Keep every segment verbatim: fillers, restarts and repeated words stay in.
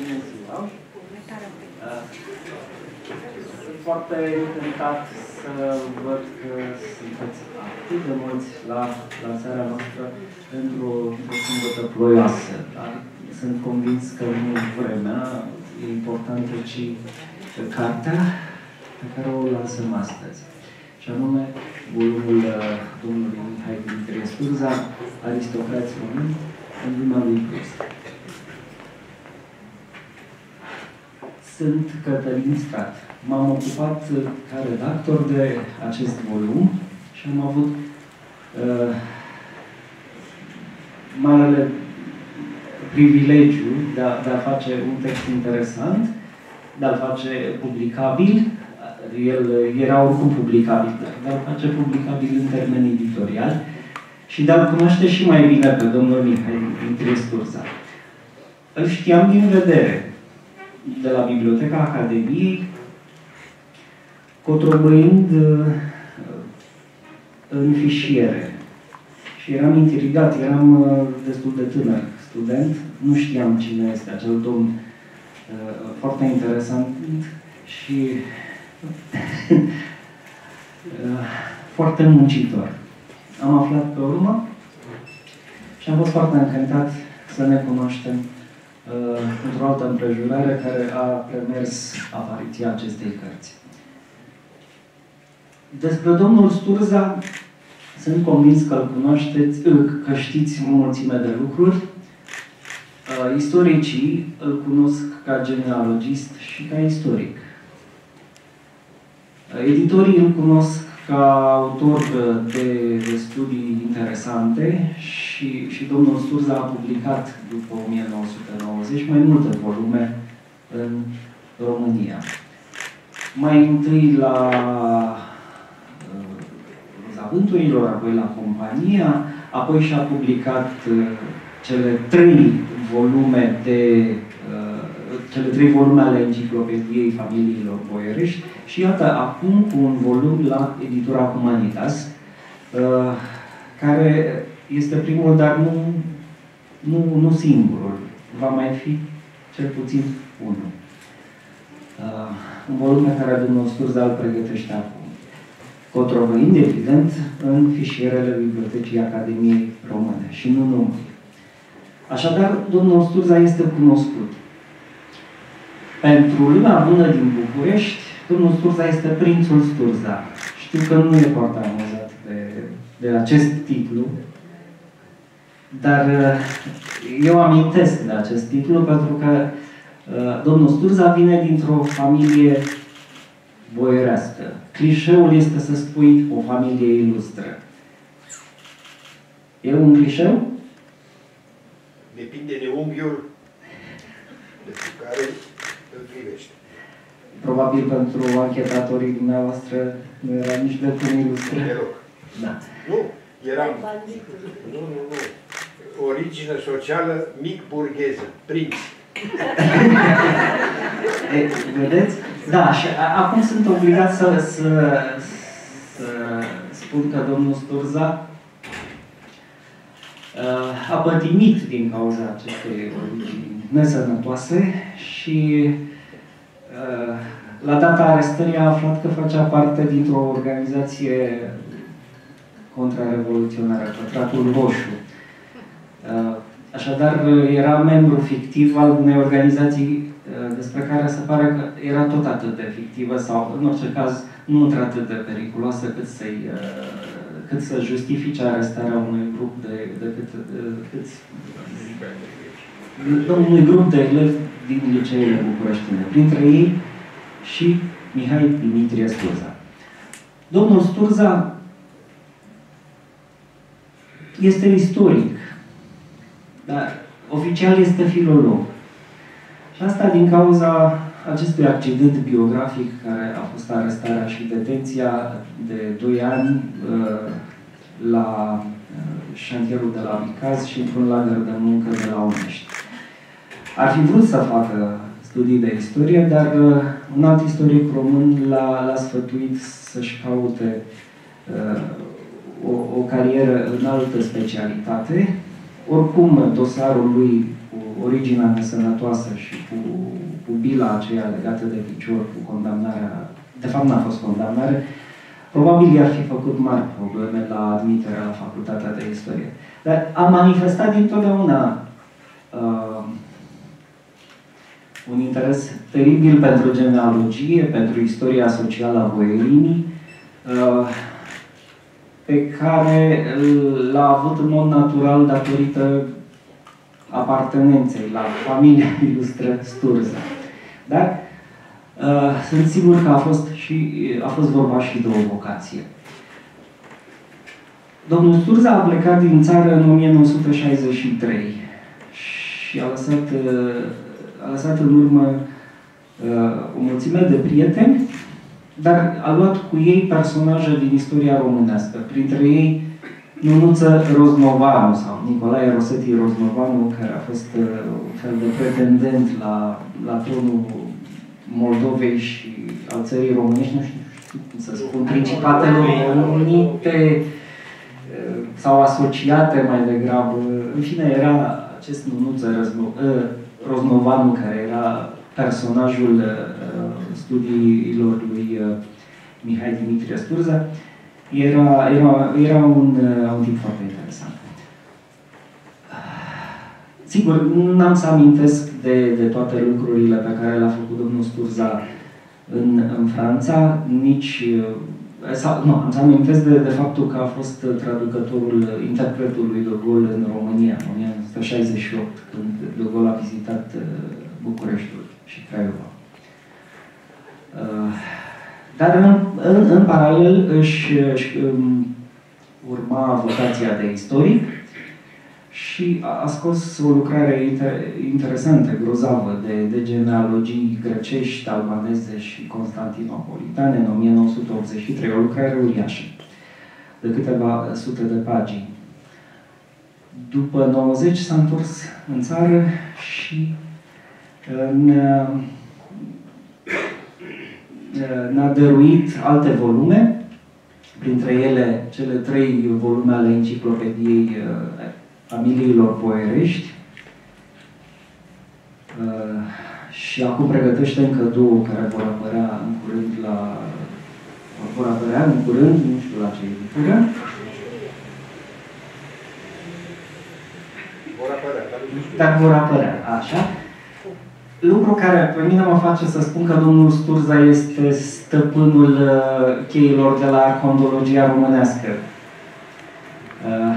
Bună ziua! Sunt foarte încântat să văd că sunteți atât de mulți la lansarea noastră într-o sâmbătă ploioasă. Dar sunt convins că nu vremea e importantă, ci cartea pe care o lansăm astăzi. Și anume, volumul domnului Mihai Dimitrie Sturza, Aristocrați români în lumea lui Proust. Sunt Cătălin Strat. M-am ocupat ca redactor de acest volum și am avut uh, marele privilegiu de a, de a face un text interesant, de a-l face publicabil. El era oricum publicabil, dar de a-l face publicabil în termeni editoriali și de a-l cunoaște și mai bine pe domnul Mihai Dimitrie Sturza. Îl știam din vedere de la Biblioteca Academiei, cotrobăind uh, în fișiere. Și eram intrigat, eram uh, destul de tânăr student, nu știam cine este acel domn uh, foarte interesant și uh, foarte muncitor. Am aflat pe urmă și am fost foarte încântat să ne cunoaștem uh, într-o altă împrejurare care a premers apariția acestei cărți. Despre domnul Sturza sunt convins că îl cunoașteți, că știți o mulțime de lucruri. Uh, istoricii îl cunosc ca genealogist și ca istoric. Uh, editorii îl cunosc ca autor de, de studii interesante și, și domnul Sturza a publicat după o mie nouă sute nouăzeci mai multe volume în România. Mai întâi la Roza Vânturilor, apoi la Compania, apoi și-a publicat uh, cele trei volume de uh, cele trei volume ale Enciclopediei Familiilor Boierești și iată acum cu un volum la editura Humanitas, uh, care este primul, dar nu, nu, nu singurul. Va mai fi cel puțin unul. Uh, un volum pe care domnul Sturza îl pregătește acum, cotrobăind, evident, în fișierele Bibliotecii Academiei Române și nu numai. Așadar, domnul Sturza este cunoscut. Pentru lumea bună din București, domnul Sturza este Prințul Sturza. Știu că nu e foarte amuzat de, de acest titlu, dar eu amintesc de acest titlu pentru că uh, domnul Sturza vine dintr-o familie boierească. Clișeul este să spui o familie ilustră. E un clișeu? Depinde de unghiul de care îl privește. Probabil pentru anchetatorii dumneavoastră nu era nici de cum ilustră. Deloc. Da. Nu, eram... Nu, nu, nu. Origine socială mic burgheză, prinț. E, vedeți? Da, și acum sunt obligat să, să, să spun că domnul Sturza uh, a pătimit din cauza acestei origini nesănătoase și uh, la data arestării a aflat că facea parte dintr-o organizație contrarevoluționară, Pătratul Roșu. Uh, așadar, era membru fictiv al unei organizații despre care se pare că era tot atât de fictivă sau, în orice caz, nu într-atât de periculoasă cât, să-i, cât să justifice arestarea unui grup de, de, cât, de, câți, de unui grup de elevi din liceele bucureștine. Printre ei și Mihai Dimitrie Sturza. Domnul Sturza este istoric, dar oficial este filolog. Și asta din cauza acestui accident biografic care a fost arestarea și detenția de doi ani uh, la uh, șantierul de la Bicaz și într-un lagăr de muncă de la Onești. Ar fi vrut să facă studii de istorie, dar uh, un alt istoric român l-a sfătuit să-și caute uh, o, o carieră în altă specialitate. Oricum, dosarul lui cu originea nesănătoasă și cu civila aceea legată de picior cu condamnarea, de fapt n-a fost condamnare, probabil i-ar fi făcut mari probleme la admiterea la facultatea de istorie. Dar a manifestat dintotdeauna uh, un interes teribil pentru genealogie, pentru istoria socială a boierimii, uh, pe care l-a avut în mod natural datorită apartenenței la familia ilustră Sturza. Dar uh, sunt sigur că a fost, și, a fost vorba și de o vocație. Domnul Sturza a plecat din țară în o mie nouă sute șaizeci și trei și a lăsat, uh, a lăsat în urmă uh, o mulțime de prieteni, dar a luat cu ei personaje din istoria românească, printre ei Nunuță Roznovanu sau Nicolae Rosetti Roznovanu, care a fost uh, un fel de pretendent la, la tronul Moldovei și al țării românești, nu știu cum să spun, Principatelor Unite uh, sau asociate mai degrabă. În fine, era acest Nunuță Roznovanu, care era personajul uh, studiilor lui uh, Mihai Dimitrie Sturza. Era, era, era un, un tip foarte interesant. Sigur, n-am să amintesc de, de toate lucrurile pe care le-a făcut domnul Sturza în, în Franța, nici... Sau, nu, am să amintesc de, de faptul că a fost traducătorul, interpretul lui de Gaulle în România, în o mie nouă sute șaizeci și opt, când de Gaulle a vizitat Bucureștiul și Craiova. Dar în, în, în paralel își, își um, urma vocația de istoric și a, a scos o lucrare inter, interesantă, grozavă, de, de genealogii grecești, albaneze și constantinopolitane în o mie nouă sute optzeci și trei, o lucrare uriașă, de câteva sute de pagini. După nouăzeci s-a întors în țară și în, ne-a dăruit alte volume, printre ele cele trei volume ale enciclopediei uh, familiilor boierești. Uh, și acum pregătește încă două care vor apărea în curând la... vor apărea în curând, nu știu la ce editură. Vor apărea, dar nu știu. Dar vor apărea, așa. Lucru care pe mine mă face să spun că domnul Sturza este stăpânul uh, cheilor de la arheologia românească. Uh,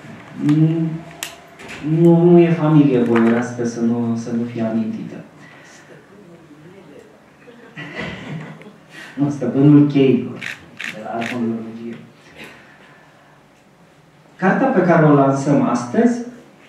nu, nu e familie boierească să nu, să nu fie amintită. Nu, stăpânul cheilor de la arheologie. Cartea pe care o lansăm astăzi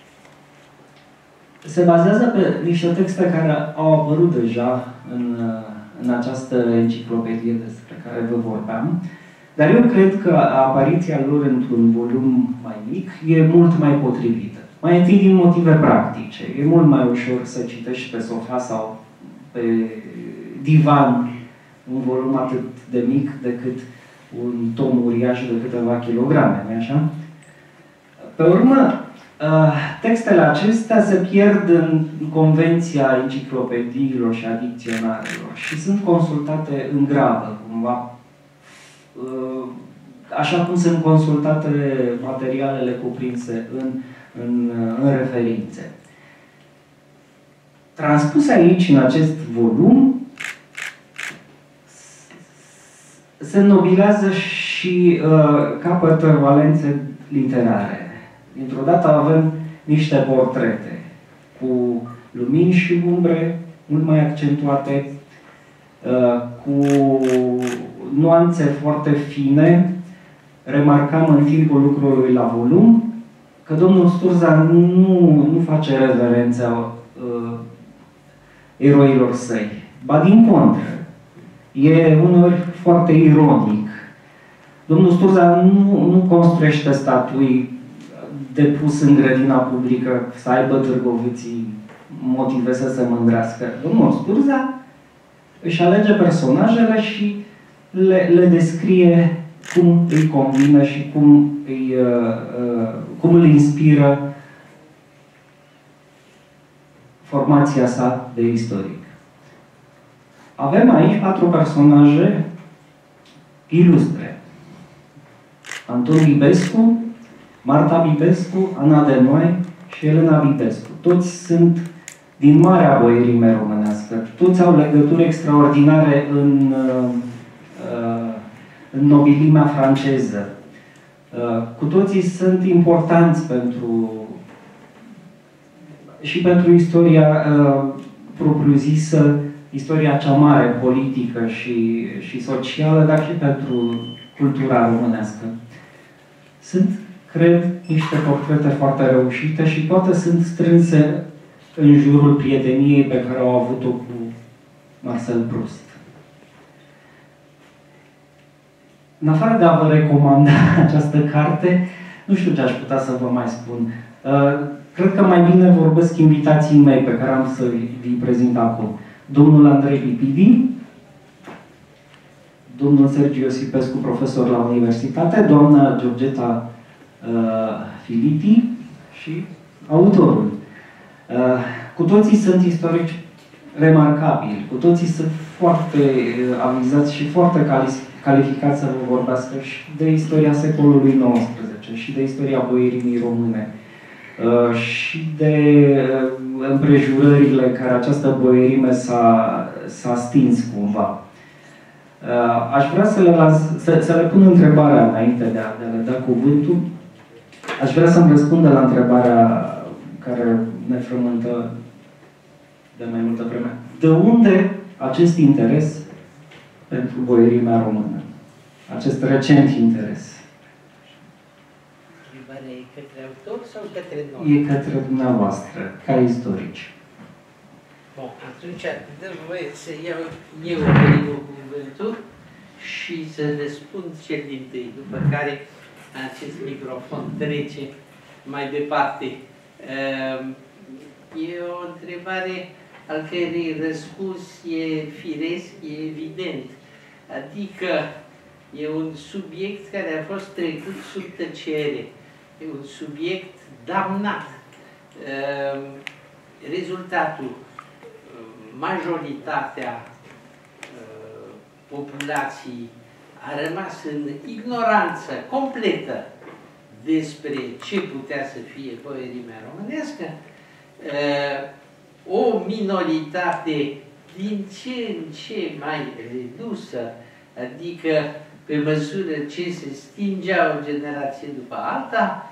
se bazează pe niște texte care au apărut deja în, în această enciclopedie despre care vă vorbeam, dar eu cred că apariția lor într-un volum mai mic e mult mai potrivită. Mai întâi din motive practice. E mult mai ușor să citești pe sofa sau pe divan un volum atât de mic decât un tom uriaș de câteva kilograme, nu-i așa? Pe urmă, textele acestea se pierd în convenția enciclopediilor și a dicționarelor și sunt consultate în grabă, cumva, așa cum sunt consultate materialele cuprinse în, în, în referințe. Transpuse aici, în acest volum, se înnobilează și uh, capătă valențe literare. Dintr-o dată avem niște portrete cu lumini și umbre mult mai accentuate, cu nuanțe foarte fine. Remarcam în timpul lucrului la volum că domnul Sturza nu, nu face reverență uh, eroilor săi, ba din contră. E uneori foarte ironic. Domnul Sturza nu, nu construiește statui de pus în grădina publică, să aibă târgoviții motive să se mândrească. Domnul Sturza își alege personajele și le, le descrie cum îi convine și cum, îi, uh, uh, cum îl inspiră formația sa de istoric. Avem aici patru personaje ilustre. Anton Bibescu, Marta Bibescu, Ana de Noae și Elena Bibescu. Toți sunt din marea boierime românească. Toți au legături extraordinare în, în nobilimea franceză. Cu toții sunt importanți pentru și pentru istoria propriu-zisă, istoria cea mare, politică și, și socială, dar și pentru cultura românească. Sunt, cred, niște portrete foarte reușite și toate sunt strânse în jurul prieteniei pe care au avut-o cu Marcel Proust. În afară de a vă recomanda această carte, nu știu ce aș putea să vă mai spun. Cred că mai bine vorbesc invitații mei pe care am să vi prezint acum. Domnul Andrei Pipidi, domnul Sergiu Iosipescu, profesor la Universitate, doamna Georgeta uh, Filiti și autorul. Uh, cu toții sunt istorici remarcabili, cu toții sunt foarte uh, avizați și foarte calificați să vă vorbească și de istoria secolului nouăsprezece și de istoria boierimii române. Uh, și de uh, împrejurările care această boierime s-a stins cumva. Uh, aș vrea să le, las, să, să le pun întrebarea înainte de a, de a le da cuvântul. Aș vrea să-mi răspundă la întrebarea care ne frământă de mai multă vreme. De unde acest interes pentru boierimea română? Acest recent interes? E către autor sau către noi? E către dumneavoastră, ca istorici. Bun, atunci dă voie să iau eu primul cuvântul și să răspund cel din tâi, după care acest microfon trece mai departe. E o întrebare al cărei răspuns e firesc, e evident. Adică e un subiect care a fost trecut sub tăcere. E un subiect damnat. Rezultatul, majoritatea populației a rămas în ignoranță completă despre ce putea să fie boierimea românească. O minoritate din ce în ce mai redusă, adică pe măsură ce se stingea o generație după alta,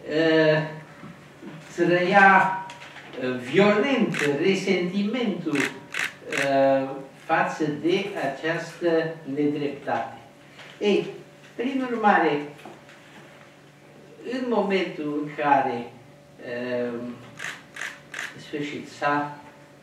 trăia violent resentimentul față de această nedreptate. Ei, prin urmare, în momentul în care în sfârșit s-a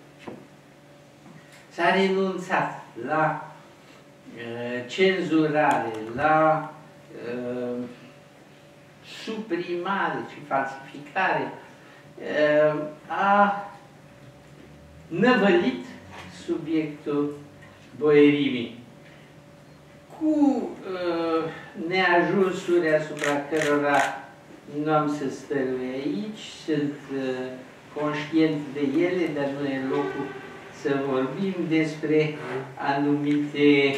s-a renunțat la cenzurare, la uh, suprimare și falsificare, uh, a năvălit subiectul boierimii cu uh, neajunsuri asupra cărora nu am să stărui aici, sunt uh, conștient de ele, dar nu e locul să vorbim despre anumite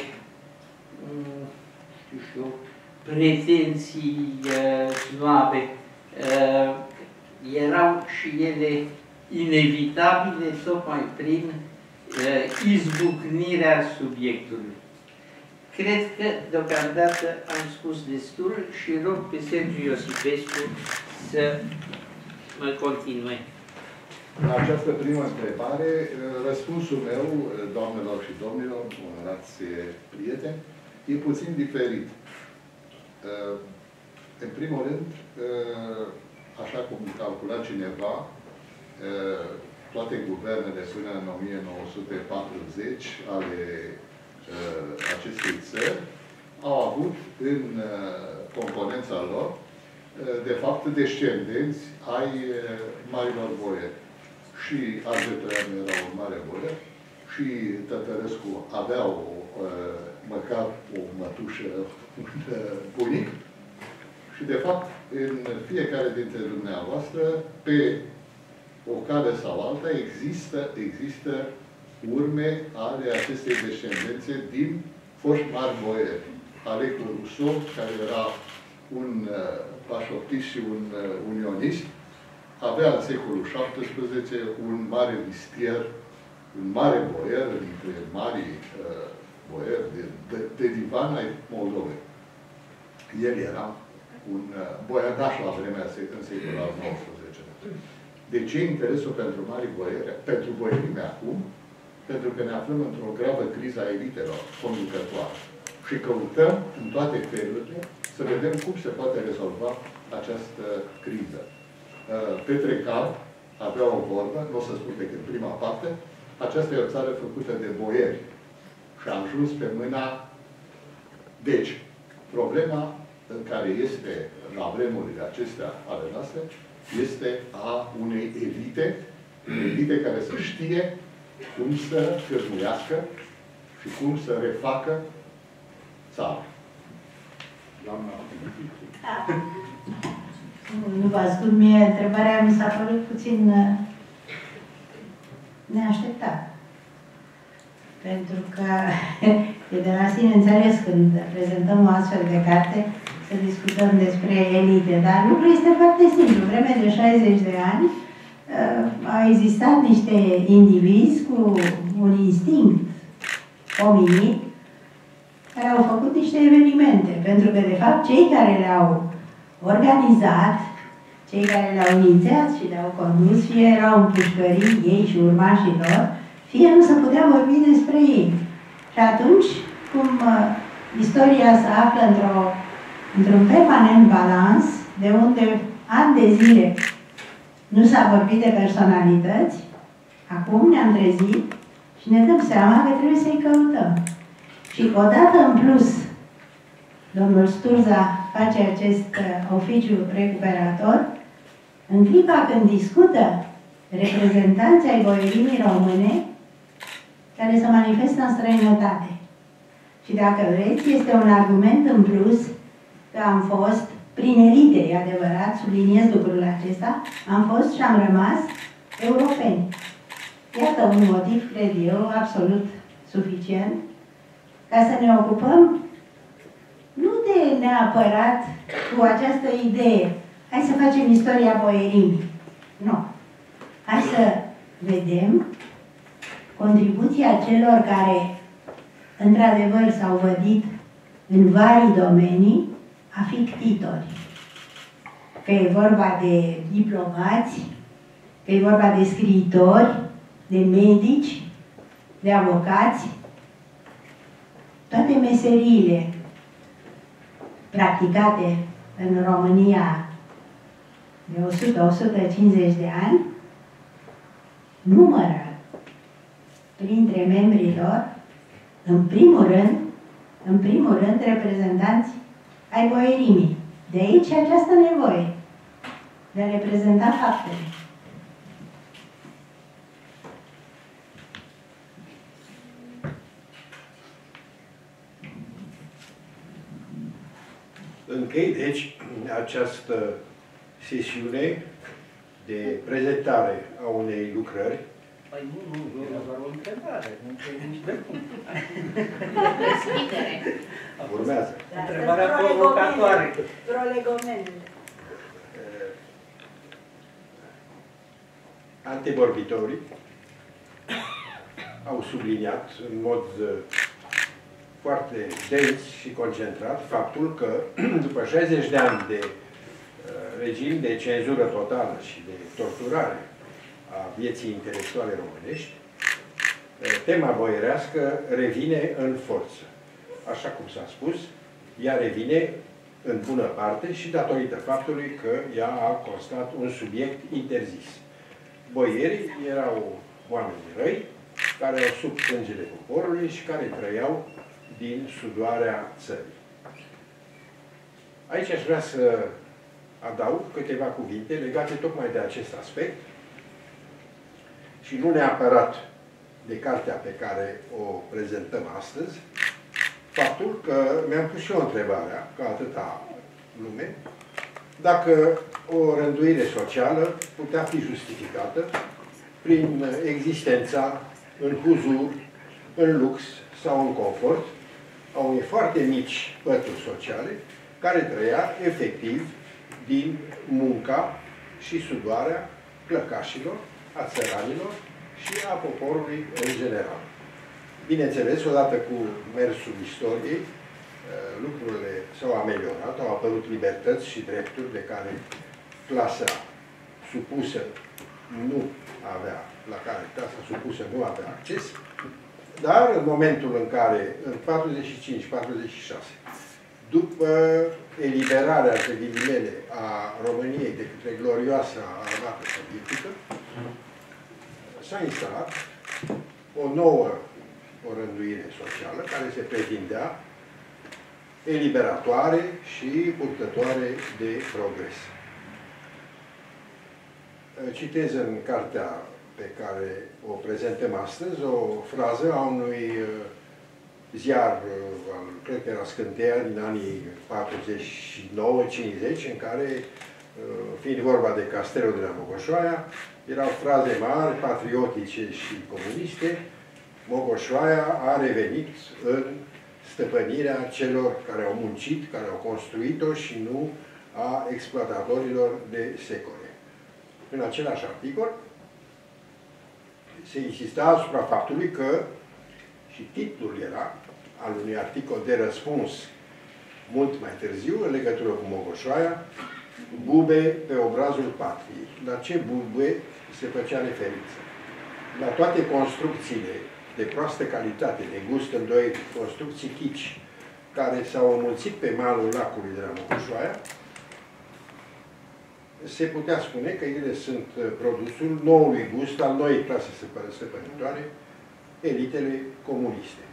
știu și eu, pretenții uh, snoabe. Uh, erau și ele inevitabile tocmai prin uh, izbucnirea subiectului. Cred că deocamdată am spus destul și rog pe Sergiu Iosipescu să mă continue. La această primă întrebare, răspunsul meu, doamnelor și domnilor, onorați prieteni, e puțin diferit. În primul rând, așa cum calcula cineva, toate guvernele până în o mie nouă sute patruzeci ale acestei țări au avut în componența lor, de fapt, descendenți ai marilor boieri. Și Argetoianu era un mare boier, și Tătărescu avea o, măcar o mătușă, un bunic. Și, de fapt, în fiecare dintre dumneavoastră, pe o cale sau alta, există, există urme ale acestei descendențe din foști mari boieri. Alecu Rousseau, care era un uh, pașoptist și un uh, unionist, avea în secolul șaptesprezece un mare vistier, un mare boier dintre mari uh, boieri de, de, de divan ai Moldovei. El era un uh, boiardaș la vremea în secolul al nouăsprezecelea. De ce interesul pentru mari boieri, pentru boierii de acum? Pentru că ne aflăm într-o gravă criză a elitelor conducătoare. Și căutăm în toate felurile să vedem cum se poate rezolva această criză. Petre Cal avea o vorbă, nu o să spun decât prima parte, aceasta e o țară făcută de boieri și a ajuns pe mâna... Deci, problema în care este, la vremurile acestea ale noastre, este a unei elite, elite care să știe cum să cârmuiască și cum să refacă țara. Doamna... Nu vă ascult, mie întrebarea mi s-a părut puțin neașteptat. Pentru că e de la sine înțeles când prezentăm o astfel de carte să discutăm despre elite, dar lucrul este foarte simplu. Vreme de șaizeci de ani au existat niște indivizi cu un instinct ominid care au făcut niște evenimente, pentru că, de fapt, cei care le-au organizat, cei care le-au inițiat și le-au condus, fie erau în pușcării ei și urmașii lor, fie nu se putea vorbi despre ei. Și atunci, cum uh, istoria se află într-o, într-un permanent balans, de unde ani de zile nu s-a vorbit de personalități, acum ne-am trezit și ne dăm seama că trebuie să-i căutăm. Și odată în plus, domnul Sturza face acest uh, oficiu recuperator, în clipa când discută reprezentanții ai boierimii române care se manifestă în străinătate. Și dacă vreți, este un argument în plus că am fost, prin elite, e adevărat, subliniez lucrul acesta, am fost și am rămas europeni. Iată un motiv, cred eu, absolut suficient ca să ne ocupăm nu de neapărat cu această idee, hai să facem istoria boierimii. Nu. Hai să vedem contribuția celor care, într-adevăr, s-au vădit în vari domenii a fi ctitori. Că e vorba de diplomați, că e vorba de scriitori, de medici, de avocați, toate meseriile practicate în România de o sută - o sută cincizeci de ani, numără printre membrii lor, în primul rând, în primul rând, reprezentanți ai boierimii. De aici această nevoie de a reprezenta faptele. Închei, deci, această sesiune de prezentare a unei lucrări. Păi nu, nu, era doar o întrebare, nu trebuie nici de cum. Deschidere. Urmează. Întrebarea provocatoare. Prolegomene. Antevorbitorii au subliniat în mod foarte dens și concentrat faptul că după șaizeci de ani de regim de cenzură totală și de torturare a vieții intelectuale românești, tema boierească revine în forță. Așa cum s-a spus, ea revine în bună parte și datorită faptului că ea a constat un subiect interzis. Boierii erau oameni răi, care au sub sângele poporului și care trăiau din sudoarea țării. Aici aș vrea să adaug câteva cuvinte legate tocmai de acest aspect și nu neapărat de cartea pe care o prezentăm astăzi, faptul că mi-am pus și eu întrebarea, ca atâta lume, dacă o rânduire socială putea fi justificată prin existența în huzur, în lux sau în confort a unei foarte mici pături sociale care trăia efectiv din munca și sudoarea plăcașilor, a țăranilor și a poporului în general. Bineînțeles, odată cu mersul istoriei, lucrurile s-au ameliorat, au apărut libertăți și drepturi de care clasa supusă nu avea, la care clasa supusă nu avea acces, dar în momentul în care, în patruzeci și cinci patruzeci și șase, după eliberarea, între ghilimele, a României de către glorioasa armată sovietică, s-a instalat o nouă orânduire socială care se pretindea eliberatoare și purtătoare de progres. Citez în cartea pe care o prezentăm astăzi o frază a unui ziar, cred că era Scânteia, din anii patruzeci și nouă cincizeci, în care, fiind vorba de castelul de la Mogoșoaia, erau fraze mari, patriotice și comuniste. Mogoșoaia a revenit în stăpânirea celor care au muncit, care au construit-o și nu a exploatatorilor de secole. În același articol se insista asupra faptului că, și titlul era al unui articol de răspuns mult mai târziu, în legătură cu Mogoșoaia, bube pe obrazul patriei. La ce bube se făcea referință? La toate construcțiile de proastă calitate, de gust îndoit, construcții chici, care s-au înmulțit pe malul lacului de la Mogoșoaia, se putea spune că ele sunt produsul noului gust al noii clase stăpânitoare, elitele comuniste.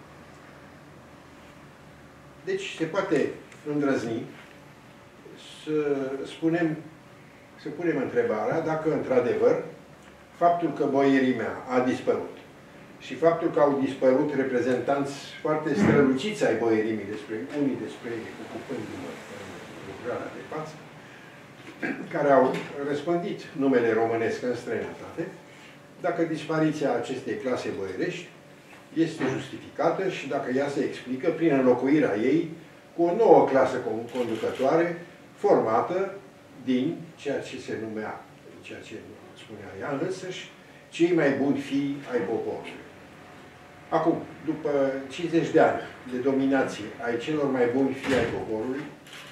Deci se poate îndrăzni să spunem, să punem întrebarea dacă, într-adevăr, faptul că boierimea a dispărut și faptul că au dispărut reprezentanți foarte străluciți ai boierimii, despre unii despre ocupându-mă în lucrarea de față, care au răspândit numele românesc în străinătate, dacă dispariția acestei clase boierești este justificată și dacă ea se explică prin înlocuirea ei cu o nouă clasă conducătoare formată din ceea ce se numea, ceea ce spunea ea însăși, cei mai buni fii ai poporului. Acum, după cincizeci de ani de dominație ai celor mai buni fii ai poporului,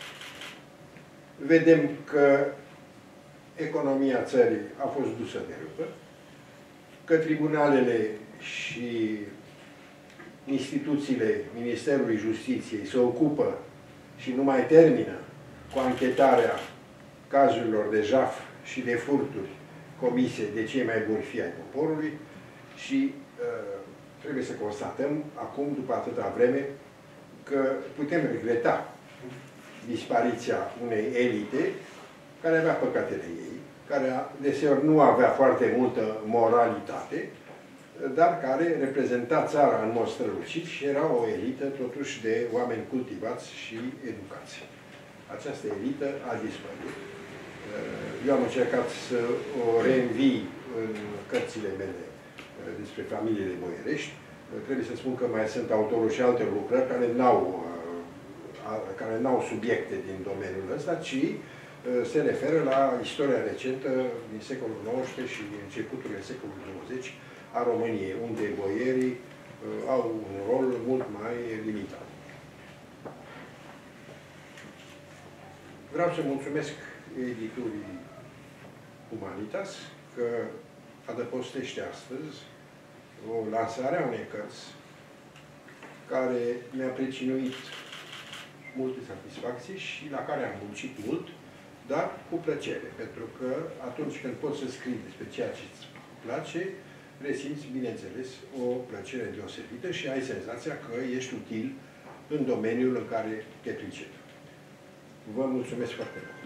vedem că economia țării a fost dusă de râpă, că tribunalele și instituțiile Ministerului Justiției se ocupă și nu mai termină cu anchetarea cazurilor de jaf și de furturi comise de cei mai buni fii ai poporului și uh, trebuie să constatăm acum, după atâta vreme, că putem regreta dispariția unei elite care avea păcatele ei, care deseori nu avea foarte multă moralitate, dar care reprezenta țara în mod strălucit și era o elită totuși de oameni cultivați și educați. Această elită a dispărut. Eu am încercat să o reînvii în cărțile mele despre familiile boierești. Trebuie să spun că mai sunt autorul și alte lucrări care n-au care n-au subiecte din domeniul ăsta, ci se referă la istoria recentă din secolul nouăsprezece și începuturile secolului douăzeci a României, unde boierii au un rol mult mai limitat. Vreau să mulțumesc editurii Humanitas că adăpostește astăzi o lansare a unei cărți care mi-a pricinuit multe satisfacții și la care am muncit mult, dar cu plăcere, pentru că atunci când poți să scrii despre ceea ce îți place, resimți, bineînțeles, o plăcere deosebită și ai senzația că ești util în domeniul în care te pricepi. Vă mulțumesc foarte mult!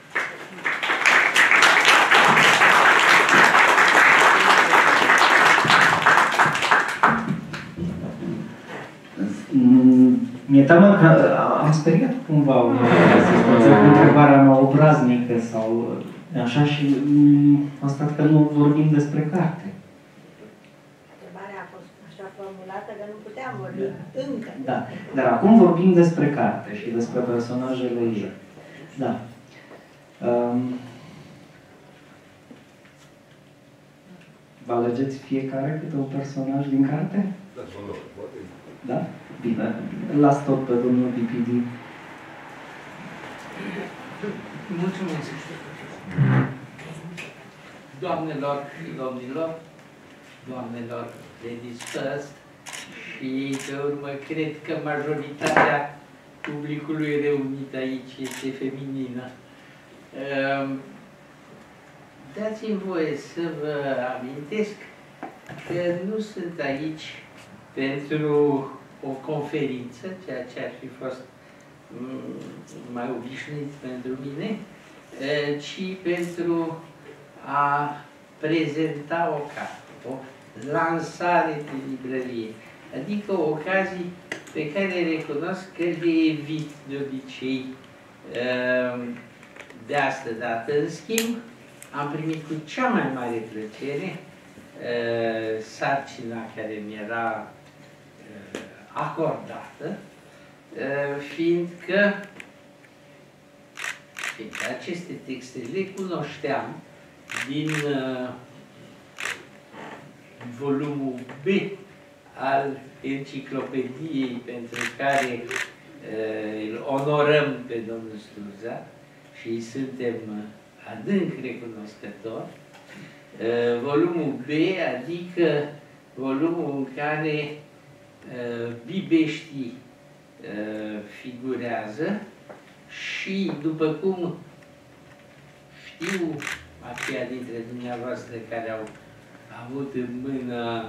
Mi-e teamă că am speriat cumva o situație cu întrebarea mea obraznică sau așa și am stat că nu vorbim despre carte. Întrebarea a fost așa formulată că nu puteam vorbi încă. Da, dar acum vorbim despre carte și despre personajele ei. Da. Um, vă alegeți fiecare câte un personaj din carte? Da? Bine. Îl las tot pe domnul Pipidi. Mulțumesc! Doamnelor și domnilor, doamnelor ladies first, și pe urmă cred că majoritatea publicului reunit aici este feminină. Dați-mi voie să vă amintesc că nu sunt aici pentru o conferință, ceea ce ar fi fost mai obișnuit pentru mine, ci pentru a prezenta o carte, o lansare de librărie, adică ocazii pe care recunosc că le evit de obicei de astă dată. În schimb, am primit cu cea mai mare plăcere sarcina care mi era acordată, fiindcă, fiindcă aceste texte le cunoșteam din uh, volumul B al enciclopediei pentru care uh, îl onorăm pe domnul Sturza și îi suntem adânc recunoscători. Uh, volumul B, adică volumul în care uh, bibeștii uh, figurează și, după cum știu aceia dintre dumneavoastră care au avut în mână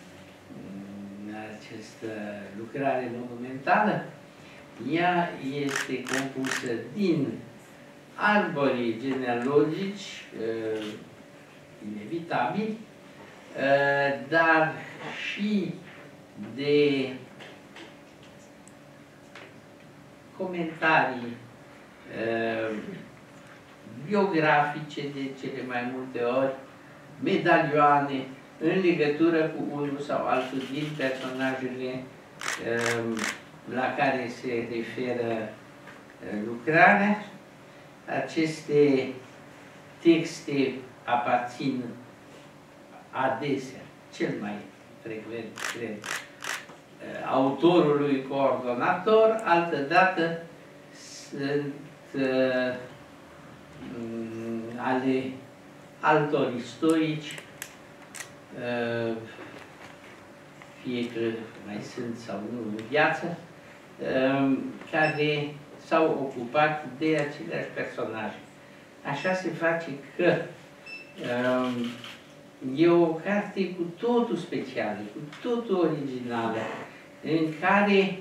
această lucrare monumentală, ea este compusă din arbori genealogici, uh, inevitabili, uh, dar și de comentarii uh, biografice de cele mai multe ori, medalioane în legătură cu unul sau altul din personajele uh, la care se referă uh, lucrarea. Aceste texte aparțin adesea, cel mai frecvent, cred, uh, autorului coordonator, altădată sunt uh, ale altor istorici, fie că mai sunt sau nu în viață, care s-au ocupat de aceleași personaje. Așa se face că e o carte cu totul specială, cu totul originală, în care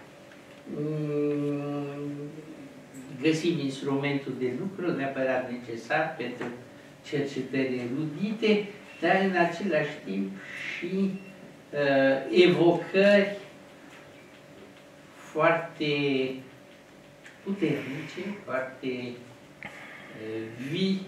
găsim instrumentul de lucru neapărat necesar pentru cercetări erudite, dar în același timp și uh, evocări foarte puternice, foarte uh, vii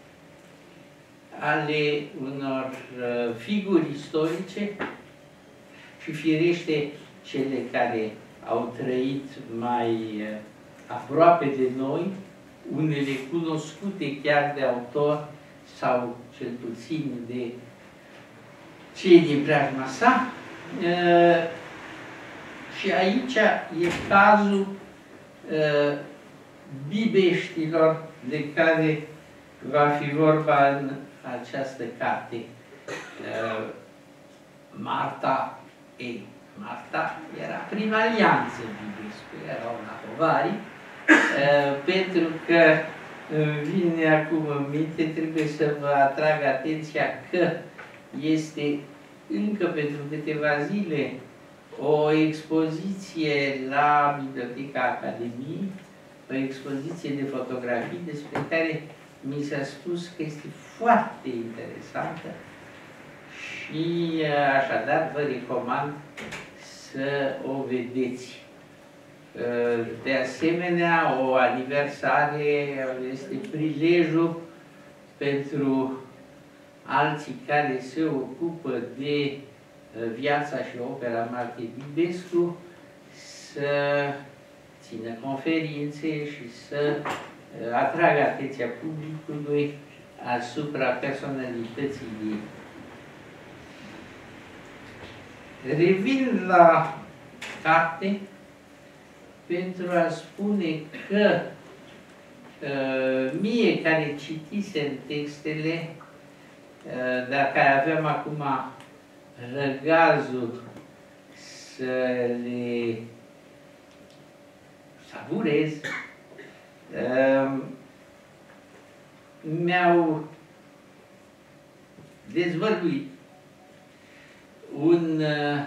ale unor uh, figuri istorice și firește cele care au trăit mai uh, aproape de noi, unele cunoscute chiar de autor sau cel puțin de cei din preajma sa. Uh, și aici e cazul uh, bibeștilor de care va fi vorba în această carte. Uh, Marta, ei, Marta era prin alianță bibescu, era una Hovari, uh, pentru că vine acum în minte, trebuie să vă atrag atenția că este încă pentru câteva zile o expoziție la Biblioteca Academiei, o expoziție de fotografii despre care mi s-a spus că este foarte interesantă și așadar vă recomand să o vedeți. De asemenea, o aniversare este prilejul pentru alții care se ocupă de viața și opera Martei Bibescu, să țină conferințe și să atragă atenția publicului asupra personalității ei. Revin la carte pentru a spune că uh, mie care citisem textele, uh, dacă aveam acum răgazul să le savurez, uh, mi-au dezvăluit un uh,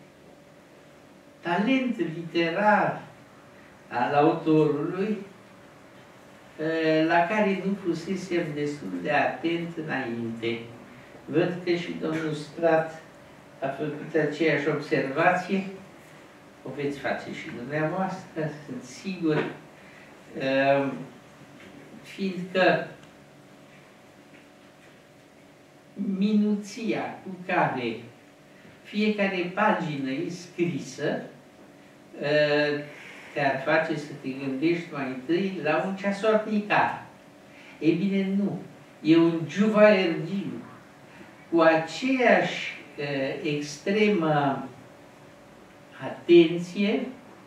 talent literar al autorului uh, la care nu fusesem destul de atent înainte. Văd că și domnul Strat a făcut aceeași observație, o veți face și dumneavoastră, sunt sigur, uh, fiindcă minuția cu care fiecare pagină e scrisă te-ar face să te gândești mai întâi la un ceasornicar. Ei bine, nu. E un juvaergiu cu aceeași extremă atenție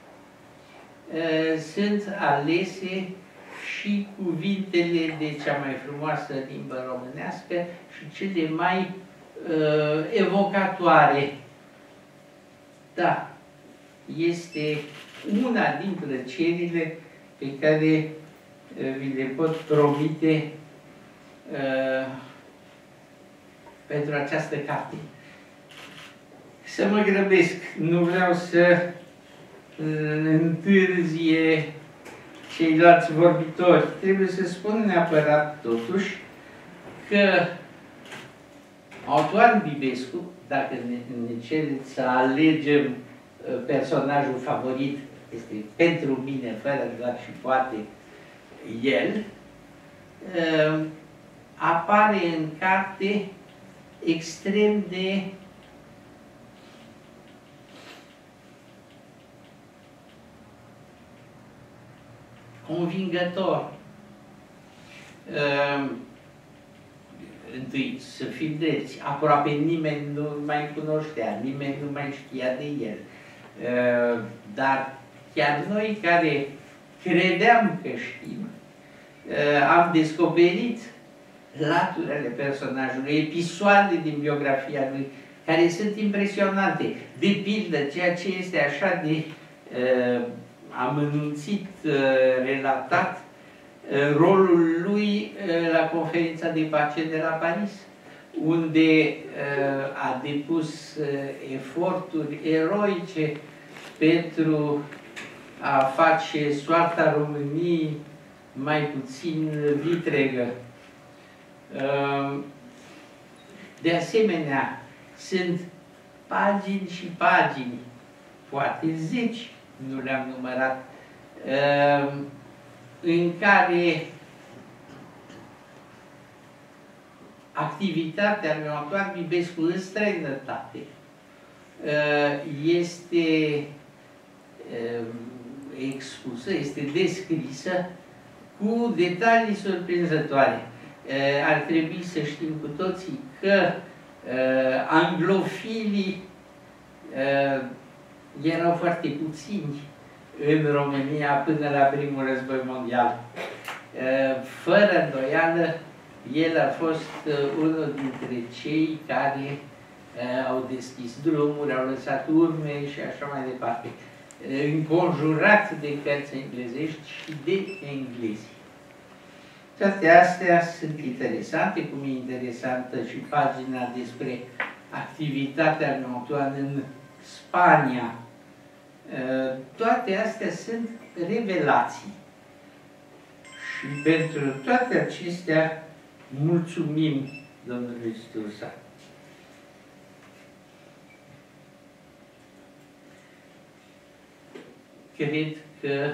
sunt alese și cuvintele de cea mai frumoasă limbă românească și cele mai uh, evocatoare. Da, este una din plăcerile pe care uh, vi le pot promite uh, pentru această carte. Să mă grăbesc, nu vreau să uh, întârzie ceilalți vorbitori. Trebuie să spun neapărat, totuși, că Antoine Bibescu, dacă ne, ne cereți să alegem personajul favorit, este pentru mine, fără doar și poate, el, apare în carte extrem de convingător. Uh, întâi, să fim drepți, aproape nimeni nu mai cunoștea, nimeni nu mai știa de el. Uh, dar chiar noi care credeam că știm, uh, am descoperit laturele personajului, episoade din biografia lui, care sunt impresionante. De pildă, ceea ce este așa de uh, amănunțit, uh, relatat, uh, rolul lui uh, la conferința de pace de la Paris, unde uh, a depus uh, eforturi eroice pentru a face soarta României mai puțin vitregă. Uh, de asemenea, sunt pagini și pagini, poate zeci, nu le-am numărat, în care activitatea lui Antoine Bibescu în străinătate este expusă, este descrisă cu detalii surprinzătoare. Ar trebui să știm cu toții că anglofilii erau foarte puțini în România până la primul război mondial. Fără îndoială, el a fost unul dintre cei care au deschis drumuri, au lăsat urme și așa mai departe, înconjurat de cărți englezești și de englezi. Toate astea sunt interesante, cum e interesantă și pagina despre activitatea lui Antoine în Spania. Toate astea sunt revelații. Și pentru toate acestea mulțumim domnului Sturza. Cred că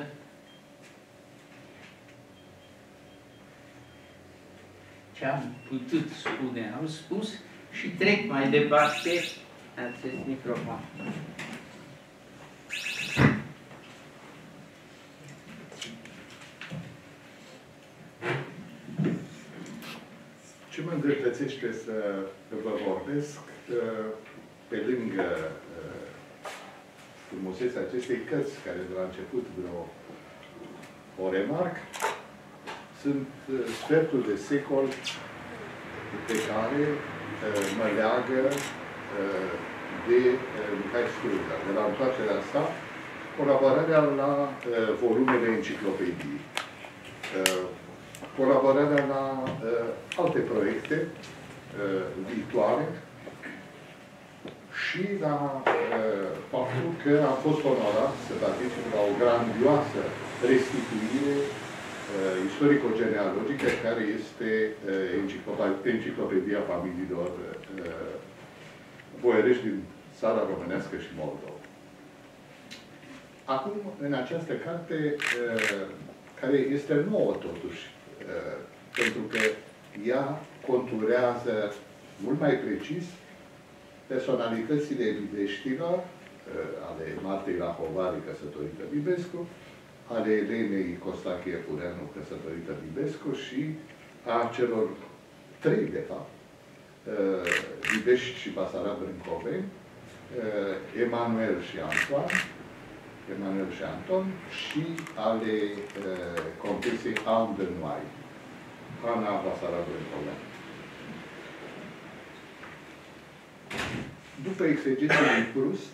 ce am putut spune am spus și trec mai departe acest microfon. Ce mă îndreptățește să vă vorbesc, pe lângă frumusețea acestei cărți, care de la început vreo o remarc, sunt sfertul de secol pe care mă leagă de Mihai Strunza, de la întoarcerea sa, colaborarea la volumele enciclopediei, colaborarea la alte proiecte viitoare și la faptul că am fost onorat să particip la o grandioasă restituire istorico-genealogică care este enciclopedia familiilor boierești din țara românească și Moldova. Acum, în această carte, care este nouă totuși, pentru că ea conturează mult mai precis personalitățile Bibeștilor, ale Martei Rahovari, căsătorită Bibescu, ale Elenei Costachie Pureanu, căsătorită Bibescu, și a celor trei, de fapt, Bibești și Basarab Brâncoveni, Emanuel și Antoan, Emanuel și Anton, și ale Contesei Anne de Noailles, Ana Basarab Brâncoveni. După exegeția lui Proust,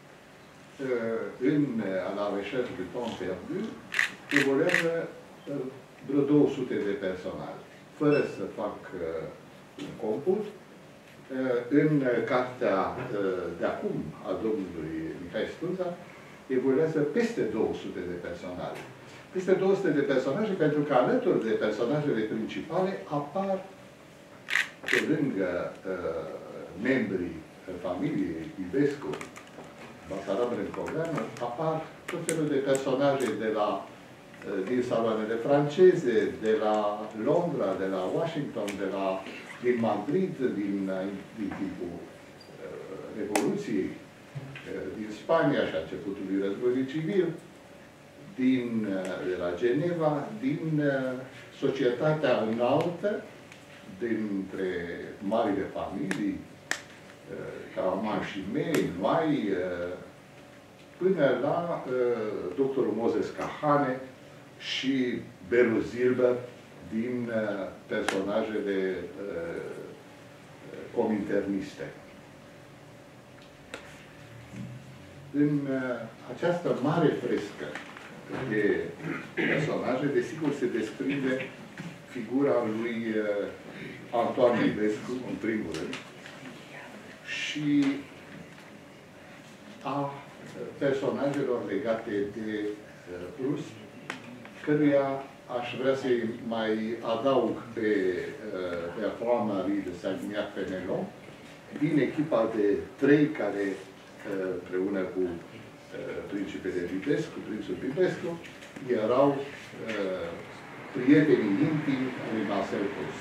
în la recherche du temps perdu, evoluează vreo două sute de personaje. Fără să fac un comput, în cartea de acum a domnului Mihai Strunza, evoluează peste două sute de personaje. Peste două sute de personaje, pentru că alături de personajele principale apar, pe lângă membrii familiei Bibescu, Basarab Brâncoveanu, apar tot felul de personaje de la, din saloanele franceze, de la Londra, de la Washington, de la, din Madrid, din, din timpul Revoluției, din Spania și a începutului războiului civil, din, de la Geneva, din societatea înaltă, dintre marile familii, Caraman și Mei, Noai, până la uh, doctorul Moses Kahane și Belu Zilber din uh, personajele uh, cominterniste. În uh, această mare frescă de personaje, desigur, se desprinde figura lui uh, Antoan Bibescu, în primul rând, și a personajelor legate de Proust, căruia aș vrea să-i mai adaug pe Bertrand-Marie de Savignac-Fenelon, din echipa de trei care, împreună cu principele Bibescu, prințul Bibescu, erau prietenii intimi lui Marcel Proust.